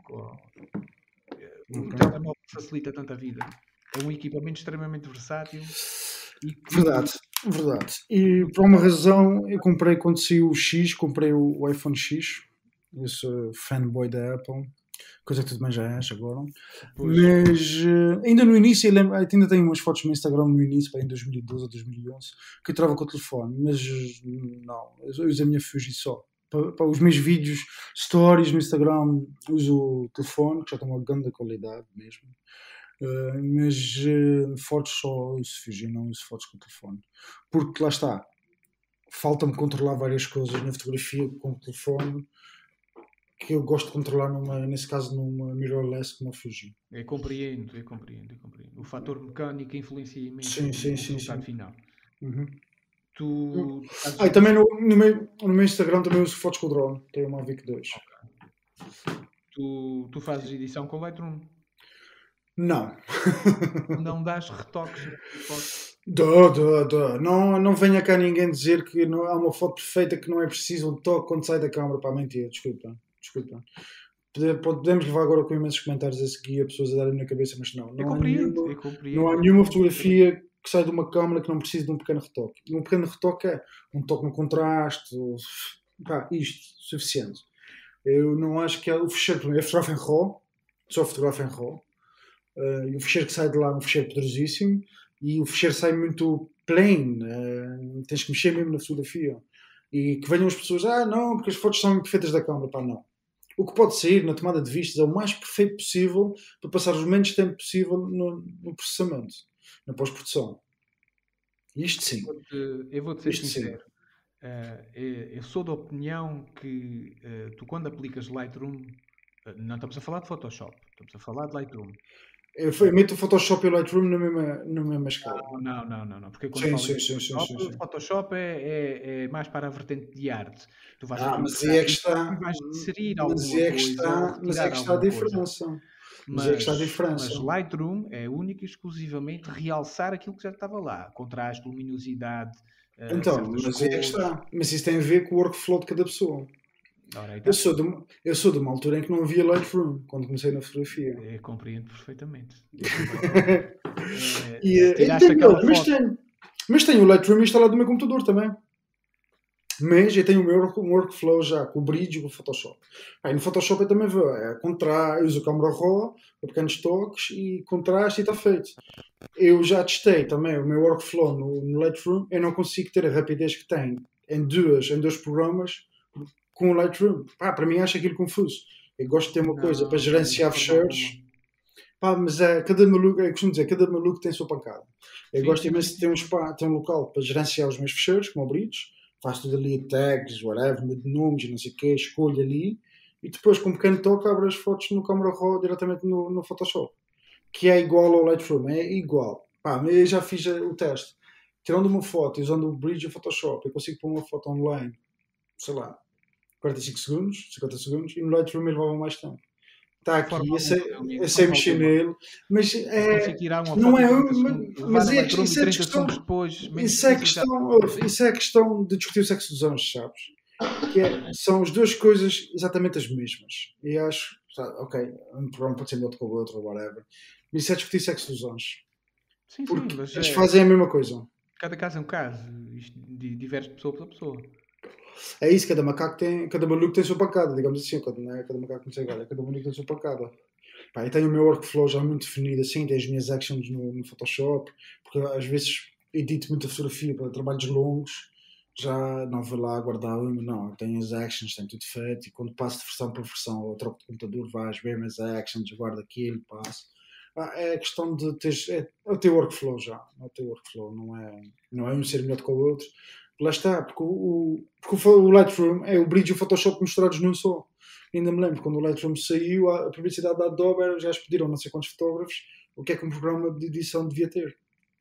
O Ok. telemóvel facilita tanto a vida. É um equipamento extremamente versátil E que... Verdade. E por uma razão, eu comprei, quando saiu o X, comprei o iPhone X. Eu sou fanboy da Apple, coisa que tu também já és agora. Pois. Mas ainda no início, eu lembro, ainda tenho umas fotos no Instagram no início, em 2012 ou 2011, que eu trava com o telefone, mas não, eu uso a minha Fuji só. Para os meus vídeos, stories no Instagram, uso o telefone, que já tem uma grande qualidade mesmo. Mas fotos só uso Fuji, não uso fotos com o telefone. Porque lá está, falta-me controlar várias coisas na fotografia com o telefone que eu gosto de controlar, nesse caso, numa mirrorless como a Fuji. Eu compreendo. O fator mecânico influencia imenso Sim, no sim, sim, resultado sim. final. Uhum. Tu fazes E também edição? no meu Instagram também uso fotos com o drone. Tenho uma Mavic 2. Tu fazes edição com Lightroom? Não. Não dás retoques na foto? Não, não venha cá ninguém dizer que não, há uma foto perfeita que não é preciso um toque quando sai da câmara. Pá, mentira, desculpa. Podemos levar agora com imensos comentários a seguir, a pessoas a darem na cabeça, mas não. Eu Não compreendo. há nenhuma fotografia que sai de uma câmara que não precise de um pequeno retoque. Um pequeno retoque é um toque no contraste, pá, isto, suficiente. Eu não acho que o fecheiro, eu fotografo em RAW, só fotografo em RAW, e o fecheiro que sai de lá é um fecheiro poderosíssimo, e o fecheiro sai muito plain, tens que mexer mesmo na fotografia. E que venham as pessoas, não, porque as fotos são perfeitas da câmara, pá, não. O que pode sair na tomada de vistas é o mais perfeito possível para passar os menos tempo possível no processamento, na pós-produção. Isto sim. Eu vou-te ser Isto sim. sincero. Eu sou da opinião que tu, quando aplicas Lightroom, não estamos a falar de Photoshop, estamos a falar de Lightroom. Eu meto o Photoshop e o Lightroom na mesma escala. Não. Porque quando Sim, falas sim, em sim, sim, sim, sim. Photoshop é mais para a vertente de arte. Tu vais Mas aproveitar aí é que isso e está. vais inserir Mas alguma aí é que coisa ou está. Mas aí é retirar que está a alguma coisa. diferença. Mas aí é que está a diferença. Mas Lightroom é único e exclusivamente realçar aquilo que já estava lá. Contraste, luminosidade, Então, certas mas aí é que cores. está. Mas isso tem a ver com o workflow de cada pessoa. Ora, aí Eu está. sou eu sou de uma altura em que não havia Lightroom, quando comecei na fotografia. Eu compreendo perfeitamente. E Tiraste tenho, aquela olha, foto. mas tenho o Lightroom instalado no meu computador também. Mas eu tenho o meu workflow já com o Bridge e com o Photoshop. Aí no Photoshop eu também vou. Eu uso a câmera RAW, com pequenos toques e contraste e está feito. Eu já testei também o meu workflow no Lightroom. Eu não consigo ter a rapidez que tem em dois programas com o Lightroom. Para mim acho aquilo confuso. Eu gosto de ter uma coisa para Não, de gerenciar forma alguma. fecheiros. Mas cada maluco, eu costumo dizer, cada maluco tem a sua pancada. Eu Sim, gosto sim, imenso sim, de ter sim, sim. ter um local para gerenciar os meus fecheiros, como o Bridge, faço tudo ali, tags, whatever, de nomes, não sei o quê, escolho ali, e depois com um pequeno toque abro as fotos no Camera Raw diretamente no Photoshop, que é igual ao Lightroom, é igual. Mas eu já fiz o teste. Tirando uma foto e usando o Bridge e o Photoshop, eu consigo pôr uma foto online, sei lá, 45 segundos, 50 segundos, e no Lightroom ele levava mais tempo. Está De forma aqui, alguma, meu amigo, eu de sei forma mexer alguma. nele, mas Eu consigo tirar uma não foto em é, 30 segundos, levar mas a Lightroom e isso é 30 segundos questão, depois, menos isso é 15 já. questão, isso é questão de discutir o sexo dos anjos, sabes? São as duas coisas exatamente as mesmas. E acho, ok, um programa pode ser melhor do que o outro, ou whatever, mas isso é discutir sexo dos anjos, Sim, porque mas eles fazem a mesma coisa. cada caso é um caso. Isto diverge de pessoa para pessoa. É isso, cada maluco tem a sua pancada, digamos assim, cada macaco não sei agora, cada maluco tem a sua pancada. Eu tenho o meu workflow já muito definido assim, tenho as minhas actions no Photoshop, porque às vezes edito muita fotografia para trabalhos longos, já não vou lá guardar não, eu tenho as actions, tenho tudo feito, e quando passo de versão para versão, ou troco de computador, vais ver as actions, guardo aquilo, passo. É questão de ter, é o teu workflow já, é o teu workflow, não é um ser melhor do que o outro. Lá está, porque o Lightroom é o Bridge e o Photoshop misturados num só. Ainda me lembro, quando o Lightroom saiu, a publicidade da Adobe já pediram não sei quantos fotógrafos o que é que um programa de edição devia ter.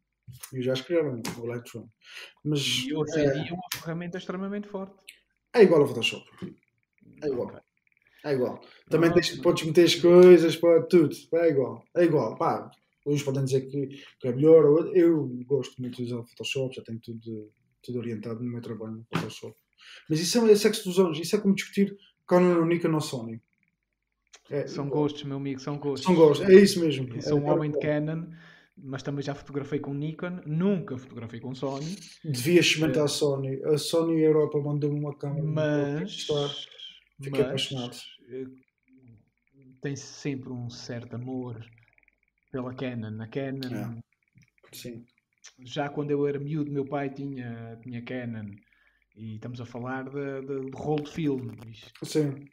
E já escreveram o Lightroom. Mas E hoje em dia é uma ferramenta extremamente forte. é igual ao Photoshop. É Ok. igual. É igual. Também Pronto. podes meter as coisas, tudo. É igual. É igual. Uns podem dizer que é melhor. Eu gosto muito de usar o Photoshop, já tenho tudo orientado no meu trabalho no Photoshop. Mas isso é sexo dos anjos. Isso é como discutir Canon, Nikon ou Sony. É São igual. gostos, meu amigo, são São gostos. gostos. É isso mesmo. Eu É sou um tal homem de qual. Canon. mas também já fotografei com Nikon, nunca fotografei com Sony, Devias experimentar a Sony. A Sony Europa mandou-me uma câmera muito boa para testar. mas, Fiquei mas apaixonado. eh, tem sempre um certo amor pela Canon. A É, Canon, sim. já quando eu era miúdo, meu pai tinha Canon. E estamos a falar do rolo de filme. Sim.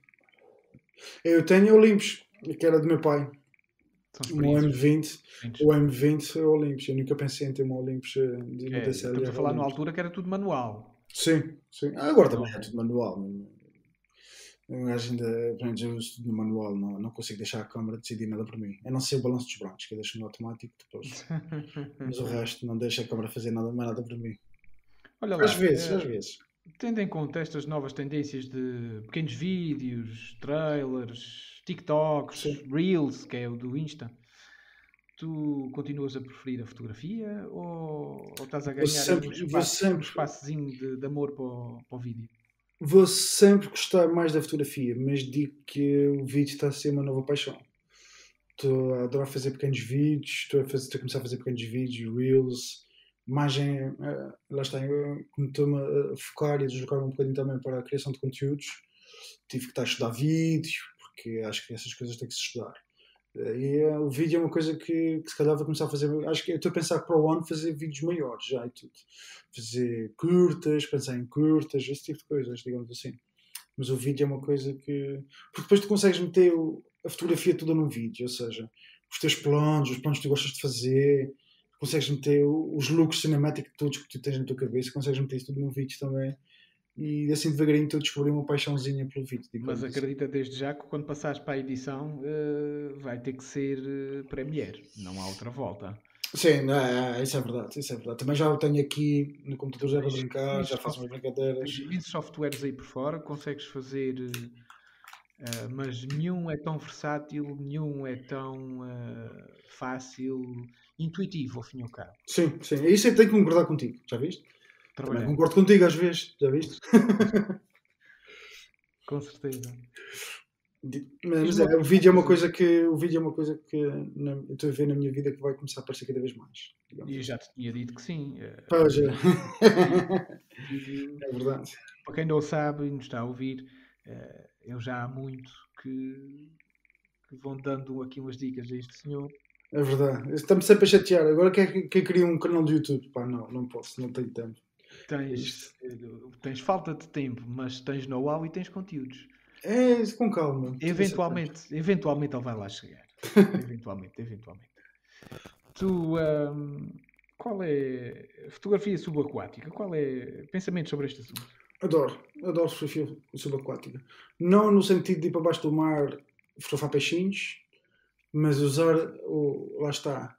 Eu tenho Olympus, que era do meu pai. São Um experiências M20. diferentes. O M20 é Olympus. Eu nunca pensei em ter uma Olympus, de uma Estamos a DSLR falar numa Olympus. altura que era tudo manual. Sim, sim. Agora também é Não, tudo manual. Um gajo ainda, pelo menos eu uso tudo no manual, não consigo deixar a câmara decidir nada por mim. A não ser o balanço dos brancos, que eu deixo no automático depois. Mas o resto não deixa a câmara fazer nada, mais nada por mim. Olha Às lá, vezes, às vezes. tendo em conta estas novas tendências de pequenos vídeos, trailers, TikToks, Sim. Reels, que é o do Insta, tu continuas a preferir a fotografia ou estás a Vou ganhar aí sempre, vou um sempre, espaçozinho de amor para o vídeo? vou sempre gostar mais da fotografia, mas digo que o vídeo está a ser uma nova paixão. Estou a adorar fazer pequenos vídeos, estou a começar a fazer pequenos vídeos, reels, imagem, lá está, como estou-me a focar e a deslocar um bocadinho também para a criação de conteúdos, tive que estar a estudar vídeo, porque acho que essas coisas têm que se estudar. O vídeo é uma coisa que se calhar vou começar a fazer, acho que eu estou a pensar para o ano fazer vídeos maiores já e tudo. Fazer curtas, pensar em curtas, esse tipo de coisas, digamos assim. Mas o vídeo é uma coisa que. Porque depois tu consegues meter a fotografia toda num vídeo, ou seja, os teus planos, os planos que tu gostas de fazer, consegues meter os looks cinemáticos todos que tu tens na tua cabeça, consegues meter isso tudo num vídeo também. E assim devagarinho tu descobri uma paixãozinha pelo vídeo, Mas digamos assim. acredita desde já que quando passares para a edição vai ter que ser Premiere, não há outra volta. Sim, isso é verdade, isso é verdade. Também já o tenho aqui no Tu computador já para brincar, já imensos, faço umas tens brincadeiras. imensos softwares aí por fora, consegues fazer, mas nenhum é tão versátil, nenhum é tão fácil, intuitivo, ao fim e ao cabo. Sim, sim, isso eu tenho que concordar contigo, já viste? Também Trabalhando, concordo contigo às vezes, já viste? com certeza. Mas Diz-me o outra vídeo é uma coisa, coisa que eu estou a ver na minha vida que vai começar a aparecer cada vez mais, digamos e eu assim. já te tinha dito que sim, Pois é. o vídeo, É verdade. para quem não sabe e nos está a ouvir, eu já há muito que vão dando aqui umas dicas a este senhor. É verdade. Estamos sempre a chatear. Agora quem cria um canal do YouTube? Pá, não posso, não tenho tempo. É Tens, isto. tens falta de tempo, mas tens know-how e tens conteúdos. É com calma, tudo a seu tempo. Eventualmente ele vai lá chegar. Eventualmente. Tu, qual é a fotografia subaquática? Qual é pensamento sobre este assunto? Adoro fotografia subaquática. Não no sentido de ir para baixo do mar fotografar peixinhos, mas usar, lá está,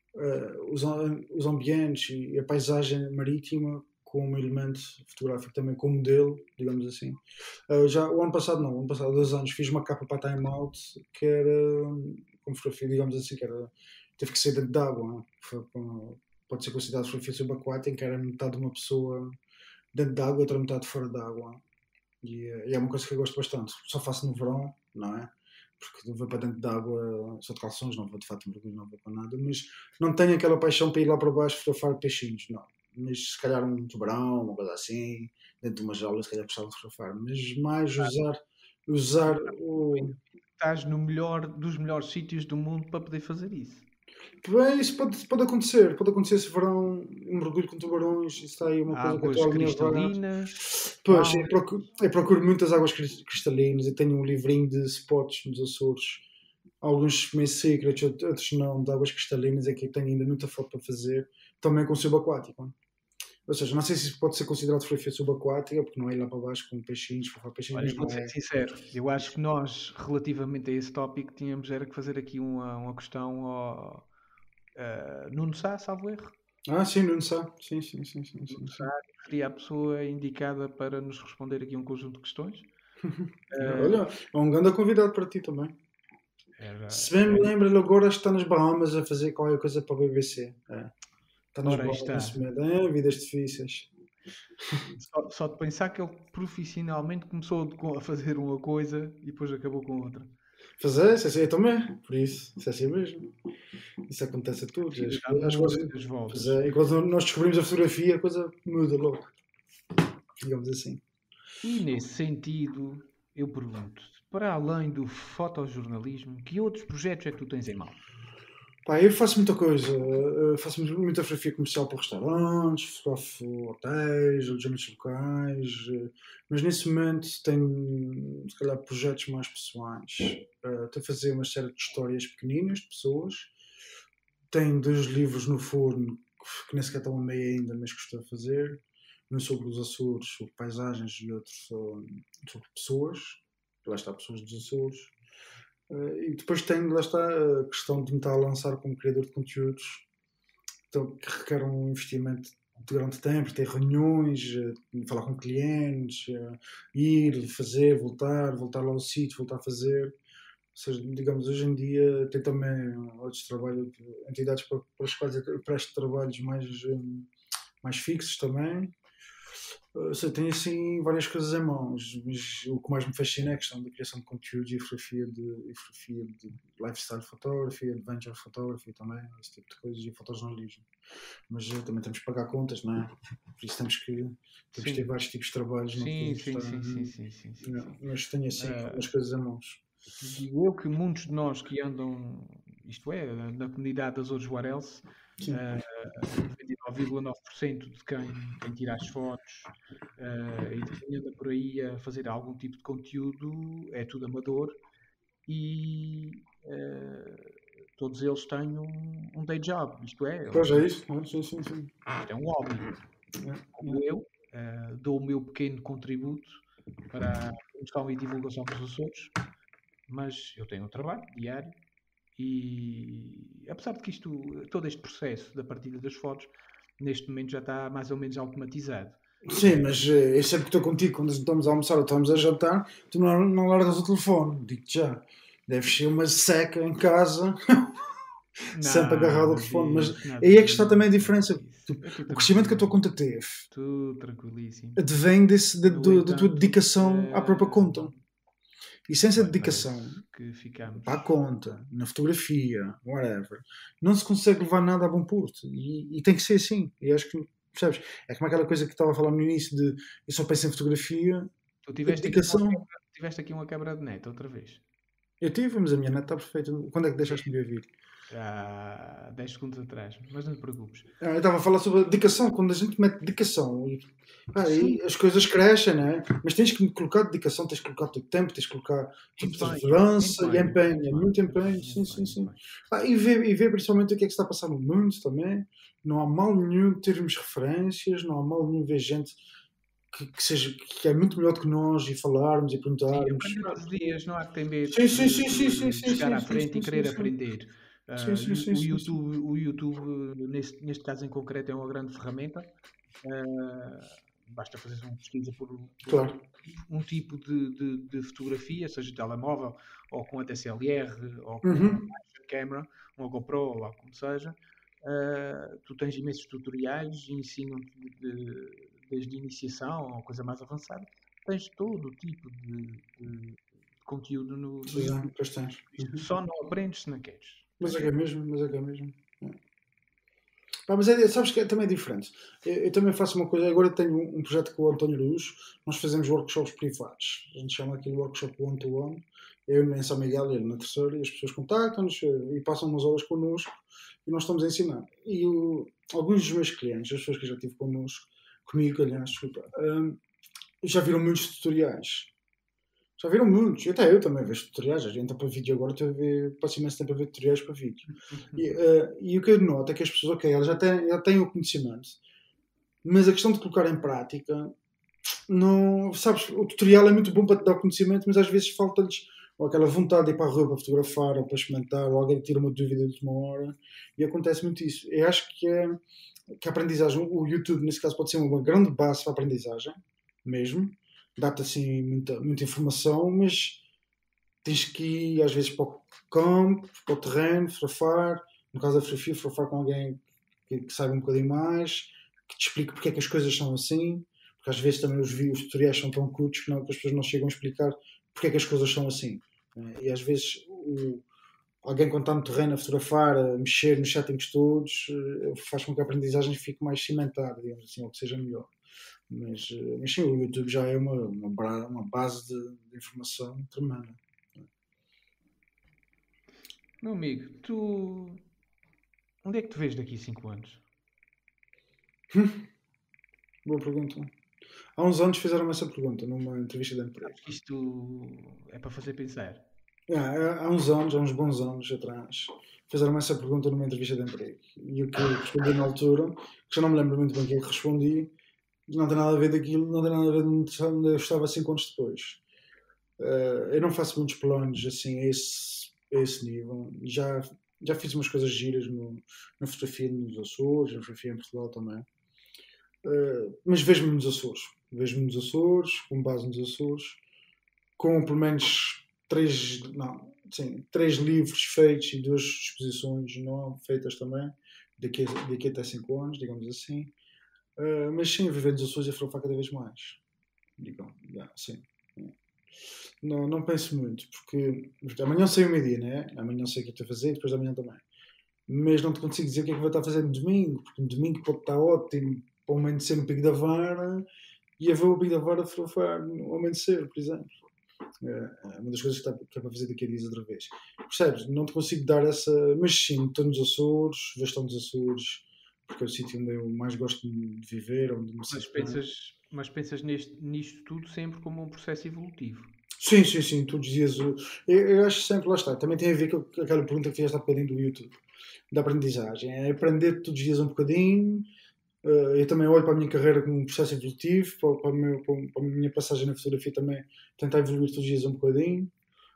os ambientes e a paisagem marítima como elemento fotográfico também, como modelo, digamos assim. Já o ano passado, não, o ano passado, há 2 anos, fiz uma capa para a Time Out que era, como fotografia, digamos assim, que era, teve que ser dentro d'água, não é? Pode ser considerado fotografia subaquática, que era metade de uma pessoa dentro d'água, outra metade fora d'água. E é uma coisa que eu gosto bastante. Só faço no verão, não é? Porque não vou para dentro d'água só de calções, não vou de fato mergulho, não vou para nada. Mas não tenho aquela paixão para ir lá para baixo fotografar peixinhos, não. Mas se calhar um tubarão, uma coisa assim, dentro de uma jaula, se calhar gostava de fotografar. Mas mais usar o. Estás no melhor dos melhores sítios do mundo para poder fazer isso. Bem, isso pode acontecer. Pode acontecer esse verão, um mergulho com tubarões. Isso está aí uma coisa que eu estou Águas a alinhavar. cristalinas, Pois, calma. eu procuro muitas águas cristalinas. Eu tenho um livrinho de spots nos Açores. Alguns meio secrets, outros não, de águas cristalinas. É que eu tenho ainda muita foto para fazer. Também com subaquático. Ou seja, não sei se isso pode ser considerado fotografia subaquática, porque não é ir lá para baixo com peixinhos, para peixinhos, Olha, mas vou não ser é. sincero, eu acho que nós, relativamente a esse tópico, tínhamos era que fazer aqui uma questão ao Nuno Sá, salvo erro. Ah, sim, não sabe. Sim, sim, sim, sim, Nuno sim, Sá sim. seria a pessoa indicada para nos responder aqui um conjunto de questões. Olha, é um grande convidado para ti também. Era, Se bem me era- lembro, ele agora está nas Bahamas a fazer qualquer coisa para a BBC. É. Está nas Ora, aí Bahamas está. nesse momento. É, vidas difíceis. Só de pensar que ele profissionalmente começou a fazer uma coisa e depois acabou com outra. Fazer, isso é assim, eu também, por isso é assim mesmo. Isso acontece a todos. A vida As, dá as coisas, muitas pois voltas. é, e quando nós descobrimos a fotografia, a coisa muda logo, digamos assim. E nesse sentido, eu pergunto, para além do fotojornalismo, que outros projetos é que tu tens em mãos? Pá, eu faço muita coisa. Faço muita fotografia comercial para restaurantes, fotografo hotéis, alojamentos locais, mas nesse momento tenho, se calhar, projetos mais pessoais. Estou a fazer uma série de histórias pequeninas de pessoas. Tenho 2 livros no forno que nem sequer estão a meio ainda, mas que estou a fazer. Um sobre os Açores, sobre paisagens, e outro sobre pessoas. Lá está, pessoas dos Açores. E depois tenho, lá está, a questão de me estar a lançar como criador de conteúdos, então, que requer um investimento de grande tempo, ter reuniões, falar com clientes, ir, fazer, voltar lá ao sítio, voltar a fazer. Ou seja, digamos, hoje em dia tem também outros trabalhos, entidades para as quais eu presto trabalhos mais fixos também. Ou seja, tenho assim várias coisas em mãos, mas o que mais me fascina é a questão da criação de conteúdos e fotografia de lifestyle photography, adventure photography também, esse tipo de coisas, e fotojornalismo. Mas também temos que pagar contas, não é? Por isso temos que ter Sim, vários tipos de trabalhos, não sim, podemos sim, estar. sim, sim, sim, sim, sim, sim. Mas tenho assim algumas Ah, coisas em mãos. digo eu que muitos de nós que andam, isto é, na comunidade das Açores Juarels, Sim. 99,9% de quem tira as fotos e de quem anda por aí a fazer algum tipo de conteúdo é tudo amador e todos eles têm um day job, isto é, Pois é isso, não é? Sim, sim, sim. isto é um hobby. É, Como eu, dou o meu pequeno contributo para a promoção e divulgação dos Açores, mas eu tenho um trabalho diário e apesar de que todo este processo da partilha das fotos, neste momento já está mais ou menos automatizado. sim, mas eu sempre que estou contigo, quando estamos a almoçar ou estamos a jantar, tu não largas o telefone, digo-te já. Deves ser uma seca em casa, sempre agarrado ao Nada telefone. Mas disso, nada aí é que está também a disso, nada diferença. disso. Eu estou O crescimento que a tua tranquilo, conta teve estou tranquilíssimo. advém No da tua entanto, dedicação à própria conta. E sem essa olha, dedicação parece que ficamos. para a conta, na fotografia, whatever, não se consegue levar nada a bom porto. E tem que ser assim. E acho que, percebes? É como aquela coisa que estava a falar no início de eu só penso em fotografia, Tu a tiveste dedicação. tiveste aqui uma quebra de net outra vez. Eu tive, mas a minha neta está perfeita. Quando é que deixaste-me ver vídeo? Há 10 segundos atrás, mas não te preocupes. Eu estava a falar sobre a dedicação. Quando a gente mete dedicação, Sim, aí as coisas crescem, né? Mas tens que colocar dedicação, tens que colocar o teu tempo, tens que colocar a tua perseverança e empenho. É muito empenho, sim, sim, sim. empenho. E ver principalmente o que é que se está a passar no mundo também. Não há mal nenhum termos referências, não há mal nenhum ver gente que é muito melhor do que nós e falarmos e Sim, perguntarmos. aprender todos os dias, não há que ter medo Sim, sim, sim, sim, sim, de sim, chegar sim, à sim, frente sim, e sim, querer sim. aprender. Sim, sim, sim, O sim, sim. YouTube, neste caso em concreto, é uma grande ferramenta. Basta fazer uma pesquisa por Claro. um tipo de fotografia, seja de telemóvel, ou com a DSLR, ou com Uhum. action camera, uma GoPro, ou lá como seja. Tu tens imensos tutoriais e ensinam-te desde iniciação ou coisa mais avançada. Tens todo o tipo de conteúdo no Pois é, YouTube. pois tens. Isto só não aprendes se não queres. Não Mas é que é queres. mesmo, mas é que é mesmo. É. Pá, mas sabes que é também diferente. Eu também faço uma coisa, agora tenho um projeto com o António Luz, nós fazemos workshops privados. A gente chama aquilo workshop one-to-one. Eu em São Miguel e ele na terceira, e as pessoas contactam-nos e passam umas horas connosco e nós estamos a ensinar. Alguns dos meus clientes, as pessoas que eu já tive connosco, comigo, aliás, desculpa, já viram muitos tutoriais. Já viram muitos, e até eu também vejo tutoriais, a gente entra para vídeo agora, estou a ver, passo imenso tempo a ver tutoriais para vídeo. E o que eu noto é que as pessoas, ok, elas já têm o conhecimento, mas a questão de colocar em prática, não, sabes, o tutorial é muito bom para te dar o conhecimento, mas às vezes falta-lhes ou aquela vontade de ir para a rua para fotografar ou para experimentar, ou alguém tira uma dúvida de uma hora, e acontece muito isso. Eu acho que a aprendizagem, o YouTube nesse caso pode ser uma grande base para a aprendizagem, mesmo, dá-te assim muita informação, mas tens que ir às vezes para o campo, para o terreno, fotografar, no caso da fotografia, fotografar com alguém que saiba um bocadinho mais, que te explique porque é que as coisas são assim, porque às vezes também os tutoriais são tão curtos que as pessoas não chegam a explicar porque é que as coisas são assim. E às vezes alguém quando está no terreno a fotografar, a mexer nos settings todos, faz com que a aprendizagem fique mais cimentada, digamos assim, ou que seja melhor. Mas sim, o YouTube já é uma base de informação tremenda. Meu amigo, onde é que te vês daqui a 5 anos? Boa pergunta. Há uns anos fizeram-me essa pergunta numa entrevista de emprego. Isto é para fazer pensar. Há uns bons anos atrás, fizeram-me essa pergunta numa entrevista de emprego. E o que eu respondi na altura, que já não me lembro muito bem o que eu respondi, não tem nada a ver daquilo, não tem nada a ver de onde eu estava 5 anos depois. Eu não faço muitos planos assim a esse nível. Já fiz umas coisas giras na fotografia nos Açores, na fotografia em Portugal também. Mas vejo-me nos Açores. Vejo-me nos Açores, com base nos Açores, com pelo menos 3 livros feitos e 2 exposições não feitas também, daqui até 5 anos, digamos assim. Mas sim, viver nos Açores e fotografar cada vez mais. Digam, sim. Não penso muito, porque amanhã sei o meio-dia, né? Amanhã sei o que estou a fazer, depois da manhã também. Mas não te consigo dizer o que é que vou estar a fazer no domingo, porque no domingo pode estar ótimo para o amanhecer no Pico da Vara e eu vou ao Pico da Vara fotografar no amanhecer, por exemplo. É uma das coisas que é para fazer daqui a dias outra vez. Percebes? Não te consigo dar essa. Mas sim, estou nos Açores, já estou nos Açores, porque é o sítio onde eu mais gosto de viver, onde me sinto bem. Mas pensas nisto tudo sempre como um processo evolutivo. Sim, todos os dias. Eu acho sempre, lá está. Também tem a ver com aquela pergunta que fizeste há bocadinho do YouTube, da aprendizagem. É aprender todos os dias um bocadinho. Eu também olho para a minha carreira como um processo evolutivo, para a minha passagem na fotografia também tentar evoluir todos os dias um bocadinho.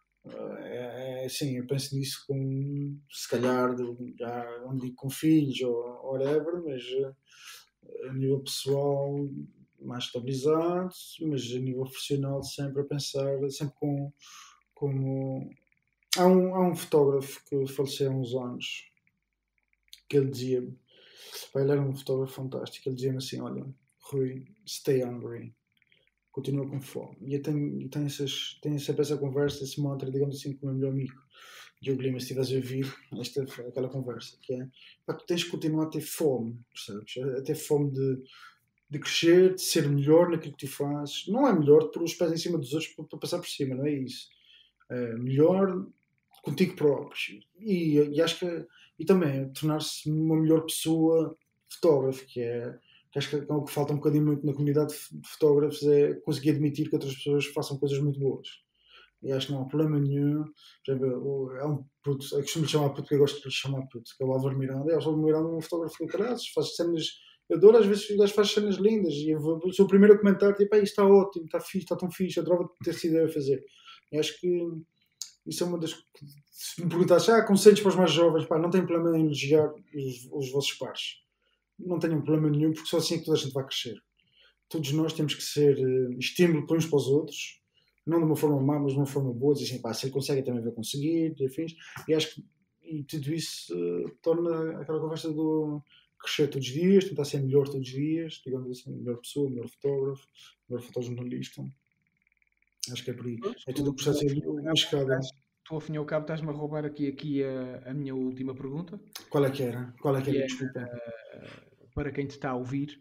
Sim, eu penso nisso com, se calhar, já não digo com filhos ou whatever, mas a nível pessoal mais estabilizado, mas a nível profissional sempre a pensar, sempre como... Há um fotógrafo que faleceu há uns anos, que ele dizia-me, ele era um fotógrafo fantástico, ele dizia-me assim, olha, Rui, stay hungry, continua com fome. E eu tenho sempre essa conversa, esse mantra, digamos assim, com o meu melhor amigo, Diogo Lima, se estiveres a ouvir aquela conversa, que é, pá, tu tens que continuar a ter fome, percebes? A ter fome de crescer, de ser melhor naquilo que tu fazes. Não é melhor de pôr os pés em cima dos outros para passar por cima, não é isso. É melhor contigo próprio. E acho que e também tornar-se uma melhor pessoa fotógrafo, que acho que é o que falta um bocadinho muito na comunidade de fotógrafos, é conseguir admitir que outras pessoas façam coisas muito boas. E acho que não há problema nenhum. Por exemplo, é um puto, eu costumo lhe chamar puto, que eu gosto de lhe chamar puto, que é o Álvaro Miranda. O Álvaro Miranda é um fotógrafo de caralhos, faz cenas, eu adoro às vezes, o gajo faz cenas lindas. E eu sou o primeiro a comentar, tipo, isto está ótimo, está fixe, está tão fixe, eu adorava ter sido eu a fazer. E acho que isso é uma das. Se me perguntasse, conselhos para os mais jovens, pá, não tenho problema em elogiar os vossos pares. Não tenho problema nenhum, porque só assim é que toda a gente vai crescer. Todos nós temos que ser estímulo para uns para os outros, não de uma forma má, mas de uma forma boa, dizer assim, pá, se ele consegue, eu também vou conseguir, e afins. E acho que tudo isso torna aquela conversa do crescer todos os dias, tentar ser melhor todos os dias, digamos assim, melhor pessoa, melhor fotógrafo, melhor fotojornalista. Acho que é por aí. Pois, É tudo um processo, uma escada. tu, ao fim e ao cabo, estás-me a roubar aqui a minha última pergunta, Qual é que era? Qual é que que era? é Desculpa. para quem te está a ouvir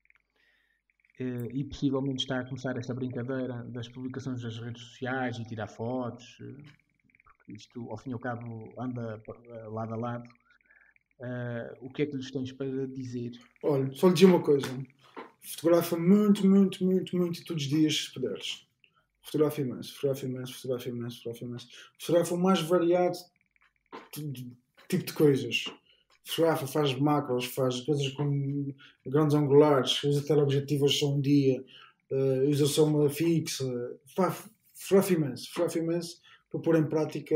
e possivelmente está a começar esta brincadeira das publicações das redes sociais e tirar fotos, porque isto, ao fim e ao cabo, anda lado a lado. O que é que lhes tens para dizer? Olha, só lhe dizer uma coisa. Fotografa muito, muito, muito, muito todos os dias, se puderes. Fotografa imenso, fotografa imenso, fotografa imenso, fotografa imenso. Fotografa o mais variado tipo de coisas. Fotografa, faz macros, faz coisas com grandes angulares, usa teleobjetivos só um dia, usa só uma fixa. Fotografa imenso para pôr em prática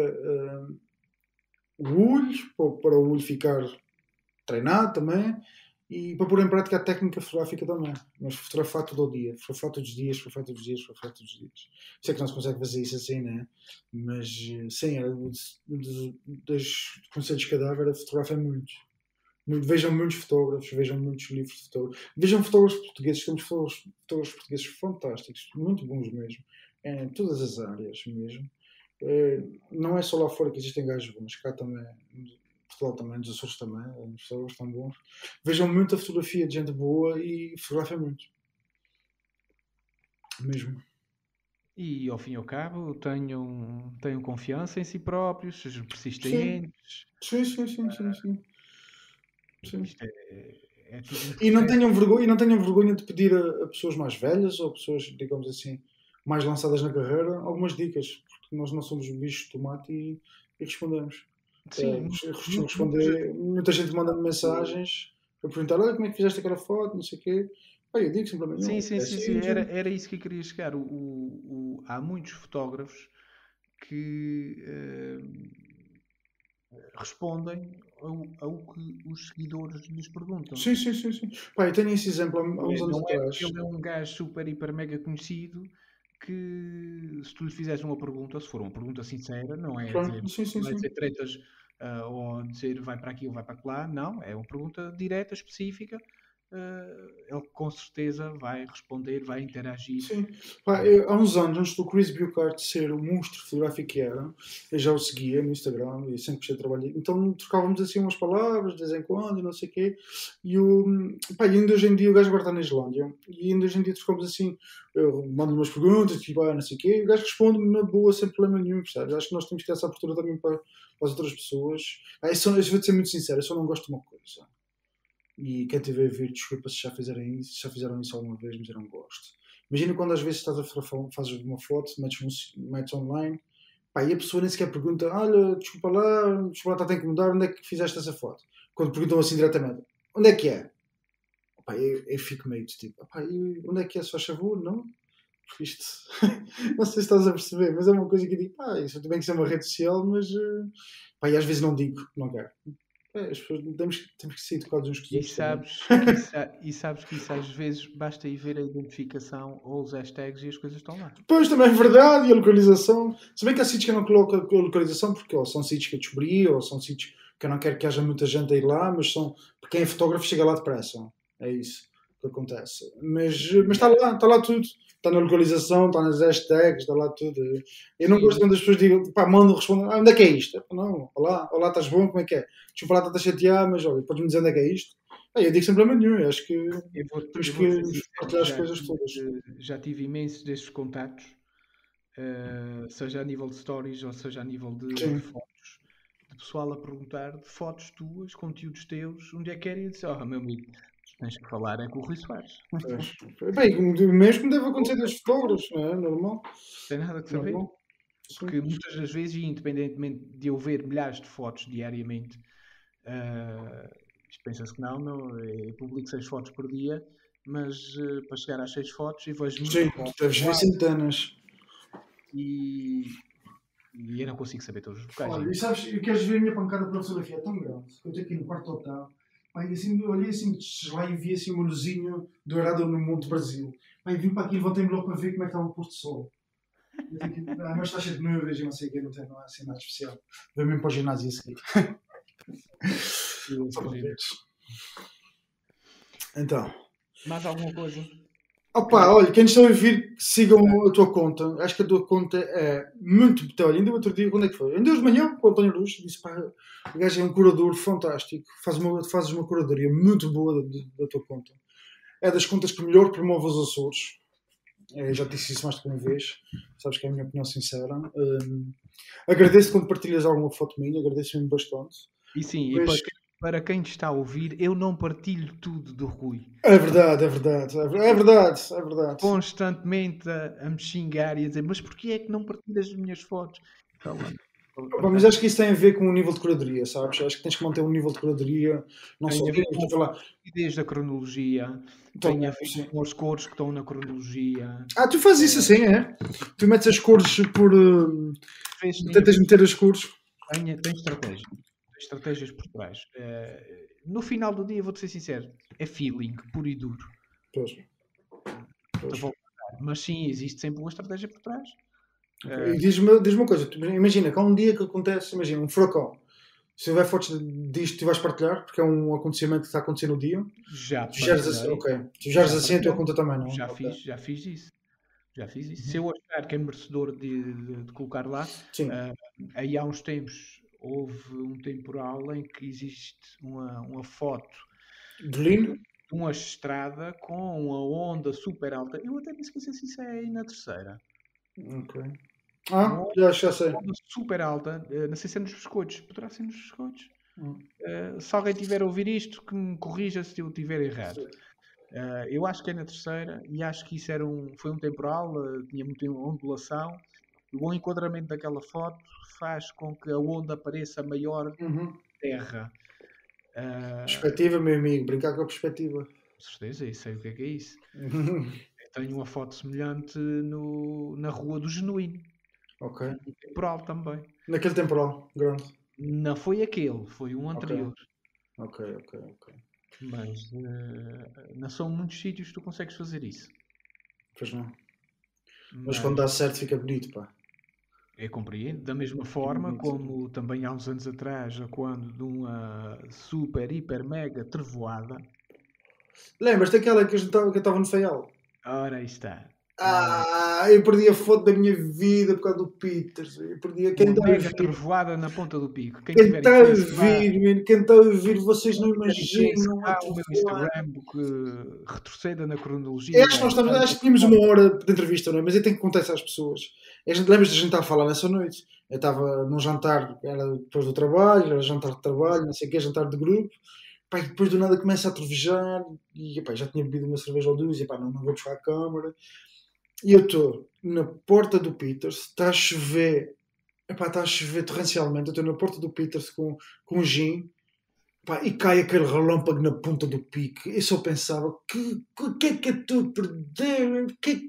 o olho, para o olho ficar treinado também e para pôr em prática a técnica fotográfica também. Mas fotografar todo o dia, fotografar todos os dias, fotografar todos os dias, fotografar todos os dias. Sei que não se consegue fazer isso assim, né? Mas sim, era um dos conselhos que eu dava era fotografar muito. Vejam muitos fotógrafos, vejam muitos livros de fotógrafos, vejam fotógrafos portugueses, temos fotógrafos portugueses fantásticos, muito bons mesmo, em todas as áreas mesmo. Não é só lá fora que existem gajos bons, cá também, em Portugal também, nos Açores também, as pessoas estão bons. Vejam muita fotografia de gente boa e fotografem muito. Mesmo. E ao fim e ao cabo tenham confiança em si próprios, sejam Sim, persistentes. sim, sim, sim, sim, sim. Sim. Isto é tudo um E não processo. tenham vergonha de pedir a pessoas mais velhas ou pessoas, digamos assim, mais lançadas na carreira algumas dicas, porque nós não somos bichos de tomate e respondemos. Sim, Costumo muitas das responder, muita gente manda-me vezes. mensagens a perguntar: olha, como é que fizeste aquela foto, não sei o quê. Eu digo simplesmente: Sim, não, sim, é sim, sim. assim, Era isso que eu queria chegar. Há muitos fotógrafos que respondem ao que os seguidores lhes perguntam. sim, sim, sim, sim. Eu tenho esse exemplo há uns anos Não é porque atrás. ele é um gajo super, hiper, mega conhecido que se tu lhe fizeres uma pergunta, se for uma pergunta sincera, Claro, sim, sim, não é sim. dizer tretas ou dizer vai para aqui ou vai para lá, não, é uma pergunta direta, específica. Ele com certeza vai responder, vai interagir. Sim. Ah, Há uns anos, antes do Chris Bucart ser o monstro fotográfico que era, eu já o seguia no Instagram e sempre gostei de trabalhar. Então trocávamos assim umas palavras de vez em quando e não sei o quê. E ainda hoje em dia o gajo agora está na Islândia e ainda hoje em dia trocamos assim, eu mando-lhe umas perguntas, tipo, não sei o quê, e o gajo responde-me na boa, sem problema nenhum, percebes? Acho que nós temos que ter essa abertura também para as outras pessoas. Eu vou-te ser muito sincero, eu só não gosto de uma coisa. E quem tiver a ver, desculpa se já fizeram isso alguma vez, mas eu não gosto. Imagina quando às vezes estás a fazes uma foto, metes online, e a pessoa nem sequer pergunta: olha, desculpa lá, está a incomodar, onde é que fizeste essa foto? Quando perguntam assim diretamente: onde é que é? Eu fico meio de tipo: onde é que é, se faz favor? Não? Porque isto, não sei se estás a perceber, mas é uma coisa que eu digo: isso tem que ser uma rede social, mas e às vezes não digo, não quero. As pessoas temos que ser educados uns com os E outros também. sabes que isso às vezes basta ir ver a identificação ou os hashtags e as coisas estão lá. Pois, também é verdade, e a localização. Se bem que há sítios que eu não coloco a localização, porque ou são sítios que eu descobri, ou são sítios que eu não quero que haja muita gente a ir lá, mas são. Porque quem é fotógrafo chega lá depressa. É isso que acontece. Mas está lá tudo. Está na localização, está nas hashtags, está lá tudo. Eu não gosto Sim, quando as pessoas digam, mandam responder: onde é que é isto? Não, olá, estás bom, como é que é? Desculpa lá, estás a chatear, mas olha, podes-me dizer onde é que é isto? Eu digo sem problema nenhum, eu acho que temos eu que vou ser sincero, partilhar as coisas todas. já tive imensos destes contactos, seja a nível de stories ou seja a nível de Sim. fotos, de pessoal a perguntar de fotos tuas, conteúdos teus, onde é que era? E eu disse, meu amigo, tens que falar é com o Rui Soares. Pois. Bem, o mesmo deve Não acontecer dos fotógrafos, não é? Normal. tem nada que saber. Normal. Sim. Porque muitas das vezes, e independentemente de eu ver milhares de fotos diariamente, isto pensa-se que não, eu publico 6 fotos por dia, mas para chegar às 6 fotos eu vejo muitas Sim, tu fotos deves ver centenas. e, e eu não consigo saber todos os locais Olha, e ainda. sabes, eu queres ver a minha pancada pela fotografia? É tão grande que eu estou aqui no quarto do hotel. E assim, eu olhei assim lá e vi assim uma luzinha dourada no Monte Brasil. E vim para aqui e levantei-me logo para ver como é que estava o posto de sol. Eu tenho que, mas está cheio de nuvens e não sei o que, não é assim nada especial. Vou mesmo para o ginásio a seguir. Eu Só para imagino. veres. Então. Mais alguma coisa Opa, que olha, quem está a ouvir, sigam a tua conta. Acho que a tua conta é muito. Olha, ainda outro dia, quando é que foi? Ainda hoje de manhã, com o António Luz, disse: pá, o gajo é um curador fantástico. Fazes uma curadoria muito boa da tua conta. É das contas que melhor promove os Açores. Já disse isso mais de uma vez. Sabes que é a minha opinião sincera. Agradeço quando partilhas alguma foto minha, agradeço mesmo bastante. E sim, e Mas para quem está a ouvir, eu não partilho tudo do Rui. é verdade, é verdade, é verdade, é verdade. Constantemente a me xingar e a dizer, mas porquê é que não partilhas as minhas fotos? Então, mano, Opa, mas acho que isso tem a ver com o nível de curadoria, sabes? Acho que tens que manter um nível de curadoria, não só tem a ver tens com de falar. a fluidez da cronologia, tem Também, a ver sim. com as cores que estão na cronologia. Tu fazes isso assim, é? Tu metes as cores por. Vês, Tentas meter as cores. tem estratégia. Tem estratégias por trás. No final do dia, vou-te ser sincero, é feeling, puro e duro. Pois, Te pois. vou contar. Mas sim, existe sempre uma estratégia por trás. Ok. E diz-me uma coisa, imagina que há um dia que acontece, imagina, um furacão. Se houver fotos disto, tu vais partilhar, porque é um acontecimento que está acontecendo no dia. Já Tu geres assim, partilhei, ok. Tu geres já assim a tua partilhei, conta também, não? Ok. já fiz isso. Já fiz isso. Se eu achar que é merecedor de colocar lá, Sim. aí há uns tempos houve um temporal em que existe uma foto De Lino? de uma estrada com uma onda super alta. Eu até me esqueci se isso é aí na terceira. Ok. Uma Já sei. onda super alta, não sei se é nos Biscoitos, poderá ser nos Biscoitos. Hum, Se alguém tiver a ouvir isto, que me corrija se eu estiver errado. sim. Eu acho que é na terceira e acho que isso foi um temporal, tinha muita ondulação. E o bom enquadramento daquela foto faz com que a onda pareça maior que Uhum. a Terra. Uh, Perspectiva, meu amigo. Brincar com a perspectiva. com certeza, eu sei o que é isso. Uhum. Eu tenho uma foto semelhante na Rua do Genuíno, Ok. um temporal também. Naquele temporal, grande. Não foi aquele, foi um Ok. anterior. Ok, ok, ok. Mas não são muitos sítios que tu consegues fazer isso. Pois não. Mas quando Mas dá certo fica bonito, pá. eu compreendo. Da mesma Fica forma bonito. como também há uns anos atrás, quando de uma super, hiper, mega trevoada. Lembras daquela que eu estava no Faial? Ora, aí está. Eu perdi a foto da minha vida por causa do Peters. Eu perdi a quem Uma está a mega ouvir. trevoada na ponta do pico. Quem Quem tiver está a interesse, vá. ouvir, man, quem está a ouvir, vocês não Quem tiver interesse, imaginam a vá ao meu trovoada. Instagram, que retroceda na cronologia Eu e acho que vai nós estamos, achar acho uma que tínhamos foto. uma hora de entrevista, não é? Mas eu tenho que contar isso às pessoas. Lembras de a gente estar a falar nessa noite? Eu estava num jantar, era depois do trabalho, era jantar de trabalho, não sei o que, jantar de grupo. Pá, e depois do nada começa a trovejar e pá, já tinha bebido uma cerveja ou duas e pá, não vou buscar a câmara. E eu estou na porta do Peters, está a chover, epá, está a chover torrencialmente. Eu estou na porta do Peters com gin. Pá, e cai aquele relâmpago na ponta do pico. Eu só pensava, que é que eu estou a perder?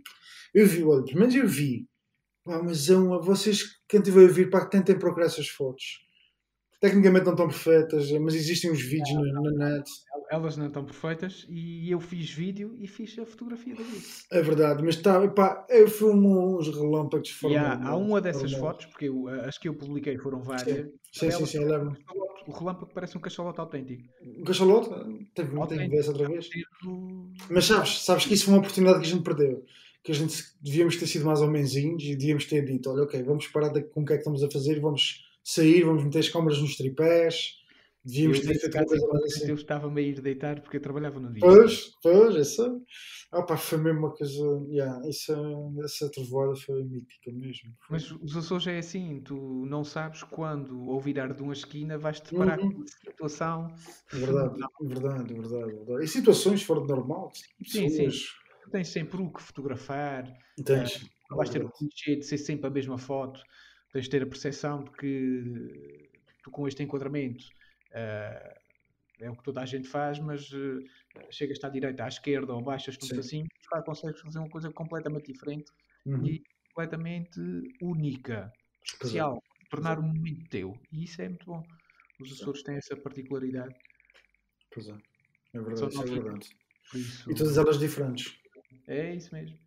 Eu vi, olha, pelo menos eu vi. Pá, mas vocês, quem estiver a ouvir, pá, tentem procurar essas fotos. Tecnicamente não estão perfeitas, mas existem uns vídeos na net. Elas não estão perfeitas e eu fiz vídeo e fiz a fotografia daquilo. É verdade, mas está, pá, eu filmo uns relâmpagos de E forma há normal. uma dessas Normal. fotos, porque as que eu publiquei foram Sim, várias, uma sim, sim, delas sim, eu parece um lembro. cachalote. O relâmpago parece um cachalote autêntico. O cachalote, tenho que ver Autêntico. essa outra vez. Mas Do- sabes que isso foi uma oportunidade que a gente perdeu. Que a gente devíamos ter sido mais homenzinhos e devíamos ter dito: olha, ok, vamos parar com o que é que estamos a fazer, vamos sair, vamos meter as câmaras nos tripés. Devíamos Eu, ter nesse feito uma caso em coisa mais concreto, assim. eu estava-me a ir deitar porque eu trabalhava no dia. Pois, essa. Ah, pá, foi mesmo uma coisa. Yeah, essa trovoada foi mítica mesmo. Foi. Mas os Açores é assim, tu não sabes quando, ao virar de uma esquina, vais-te deparar com Uhum. uma situação Verdade, fenomenal. verdade, verdade, verdade. E situações fora de normal, Sim, sim. pessoas. Tu tens sempre o que fotografar, Tens, não é vais ter o verdade. clichê de ser sempre a mesma foto, tens de ter a percepção de que tu com este enquadramento eh, é o que toda a gente faz, mas chegas-te à direita, à esquerda ou baixas-te um Sim. pedacinho, cá consegues fazer uma coisa completamente diferente Uhum. e completamente única, Pois é, especial, pois é, tornar um momento teu. E isso é muito bom. Os pois é. Açores têm essa particularidade. Pois é. É verdade, São isso é novas, verdade. por E todas isso elas diferentes. é isso mesmo.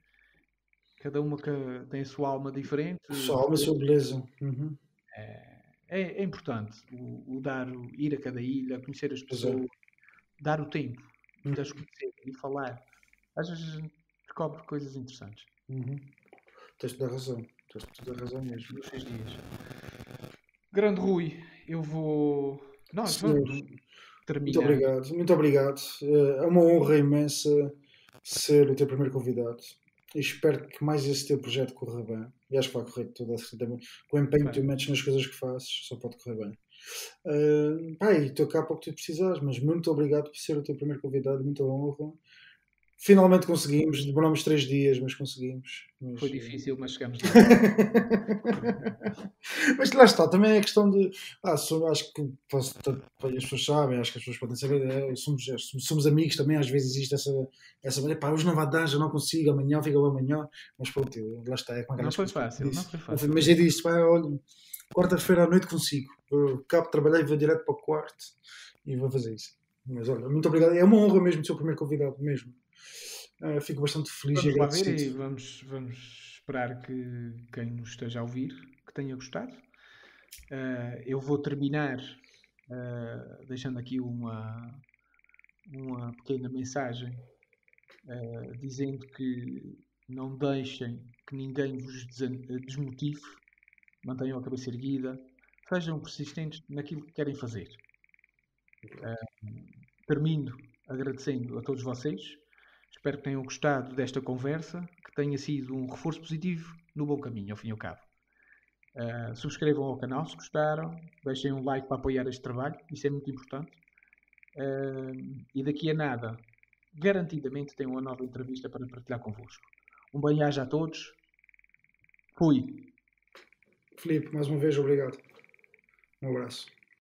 Cada uma que tem a sua alma diferente. Só uma sua beleza. Uhum. É importante ir a cada ilha, conhecer as Pois é. pessoas, dar o tempo de as Uhum. conhecer e falar. Às vezes a gente descobre coisas interessantes. Uhum. Tens toda a razão. Tens toda a razão mesmo. 2, 6 dias. Grande Rui, eu vou. Nós Senhor, vamos muito terminar. obrigado. Muito obrigado. É uma honra imensa ser o teu primeiro convidado. E espero que mais esse teu projeto corra bem. E acho que vai correr tudo acertadamente. Com o empenho que tu Pá, metes nas coisas que fazes, só pode correr bem. Pá, e estou cá para o que tu precisares, mas muito obrigado por ser o teu primeiro convidado, muita honra. Finalmente conseguimos, demoramos 3 dias, mas conseguimos. foi Mas, difícil, mas chegamos lá. mas lá está, também é questão de. Acho que as pessoas sabem, acho que as pessoas podem saber. Somos amigos também, às vezes existe essa maneira. Pá, hoje não vai dar, já não consigo, amanhã fica bem amanhã. Mas pronto, lá está, é como Não aquelas foi coisas que eu fácil, não disse. foi fácil. Mas eu disse, pá, olha, quarta-feira à noite consigo. Eu acabo de trabalhar e vou direto para o quarto e vou fazer isso. Mas olha, muito obrigado. É uma honra mesmo ser o primeiro convidado, mesmo. Fico bastante feliz e Vamos lá ver agradecido. e vamos esperar que quem nos esteja a ouvir que tenha gostado. Eu vou terminar deixando aqui uma pequena mensagem dizendo que Não deixem que ninguém vos desmotive. Mantenham a cabeça erguida. Sejam persistentes naquilo que querem fazer. Termino agradecendo a todos vocês. Espero que tenham gostado desta conversa, que tenha sido um reforço positivo no bom caminho, ao fim e ao cabo. Subscrevam ao canal se gostaram, deixem um like para apoiar este trabalho, isso é muito importante. E daqui a nada, garantidamente, tenho uma nova entrevista para partilhar convosco. Um bem-aja a todos. Fui. Filipe, mais uma vez, obrigado. Um abraço.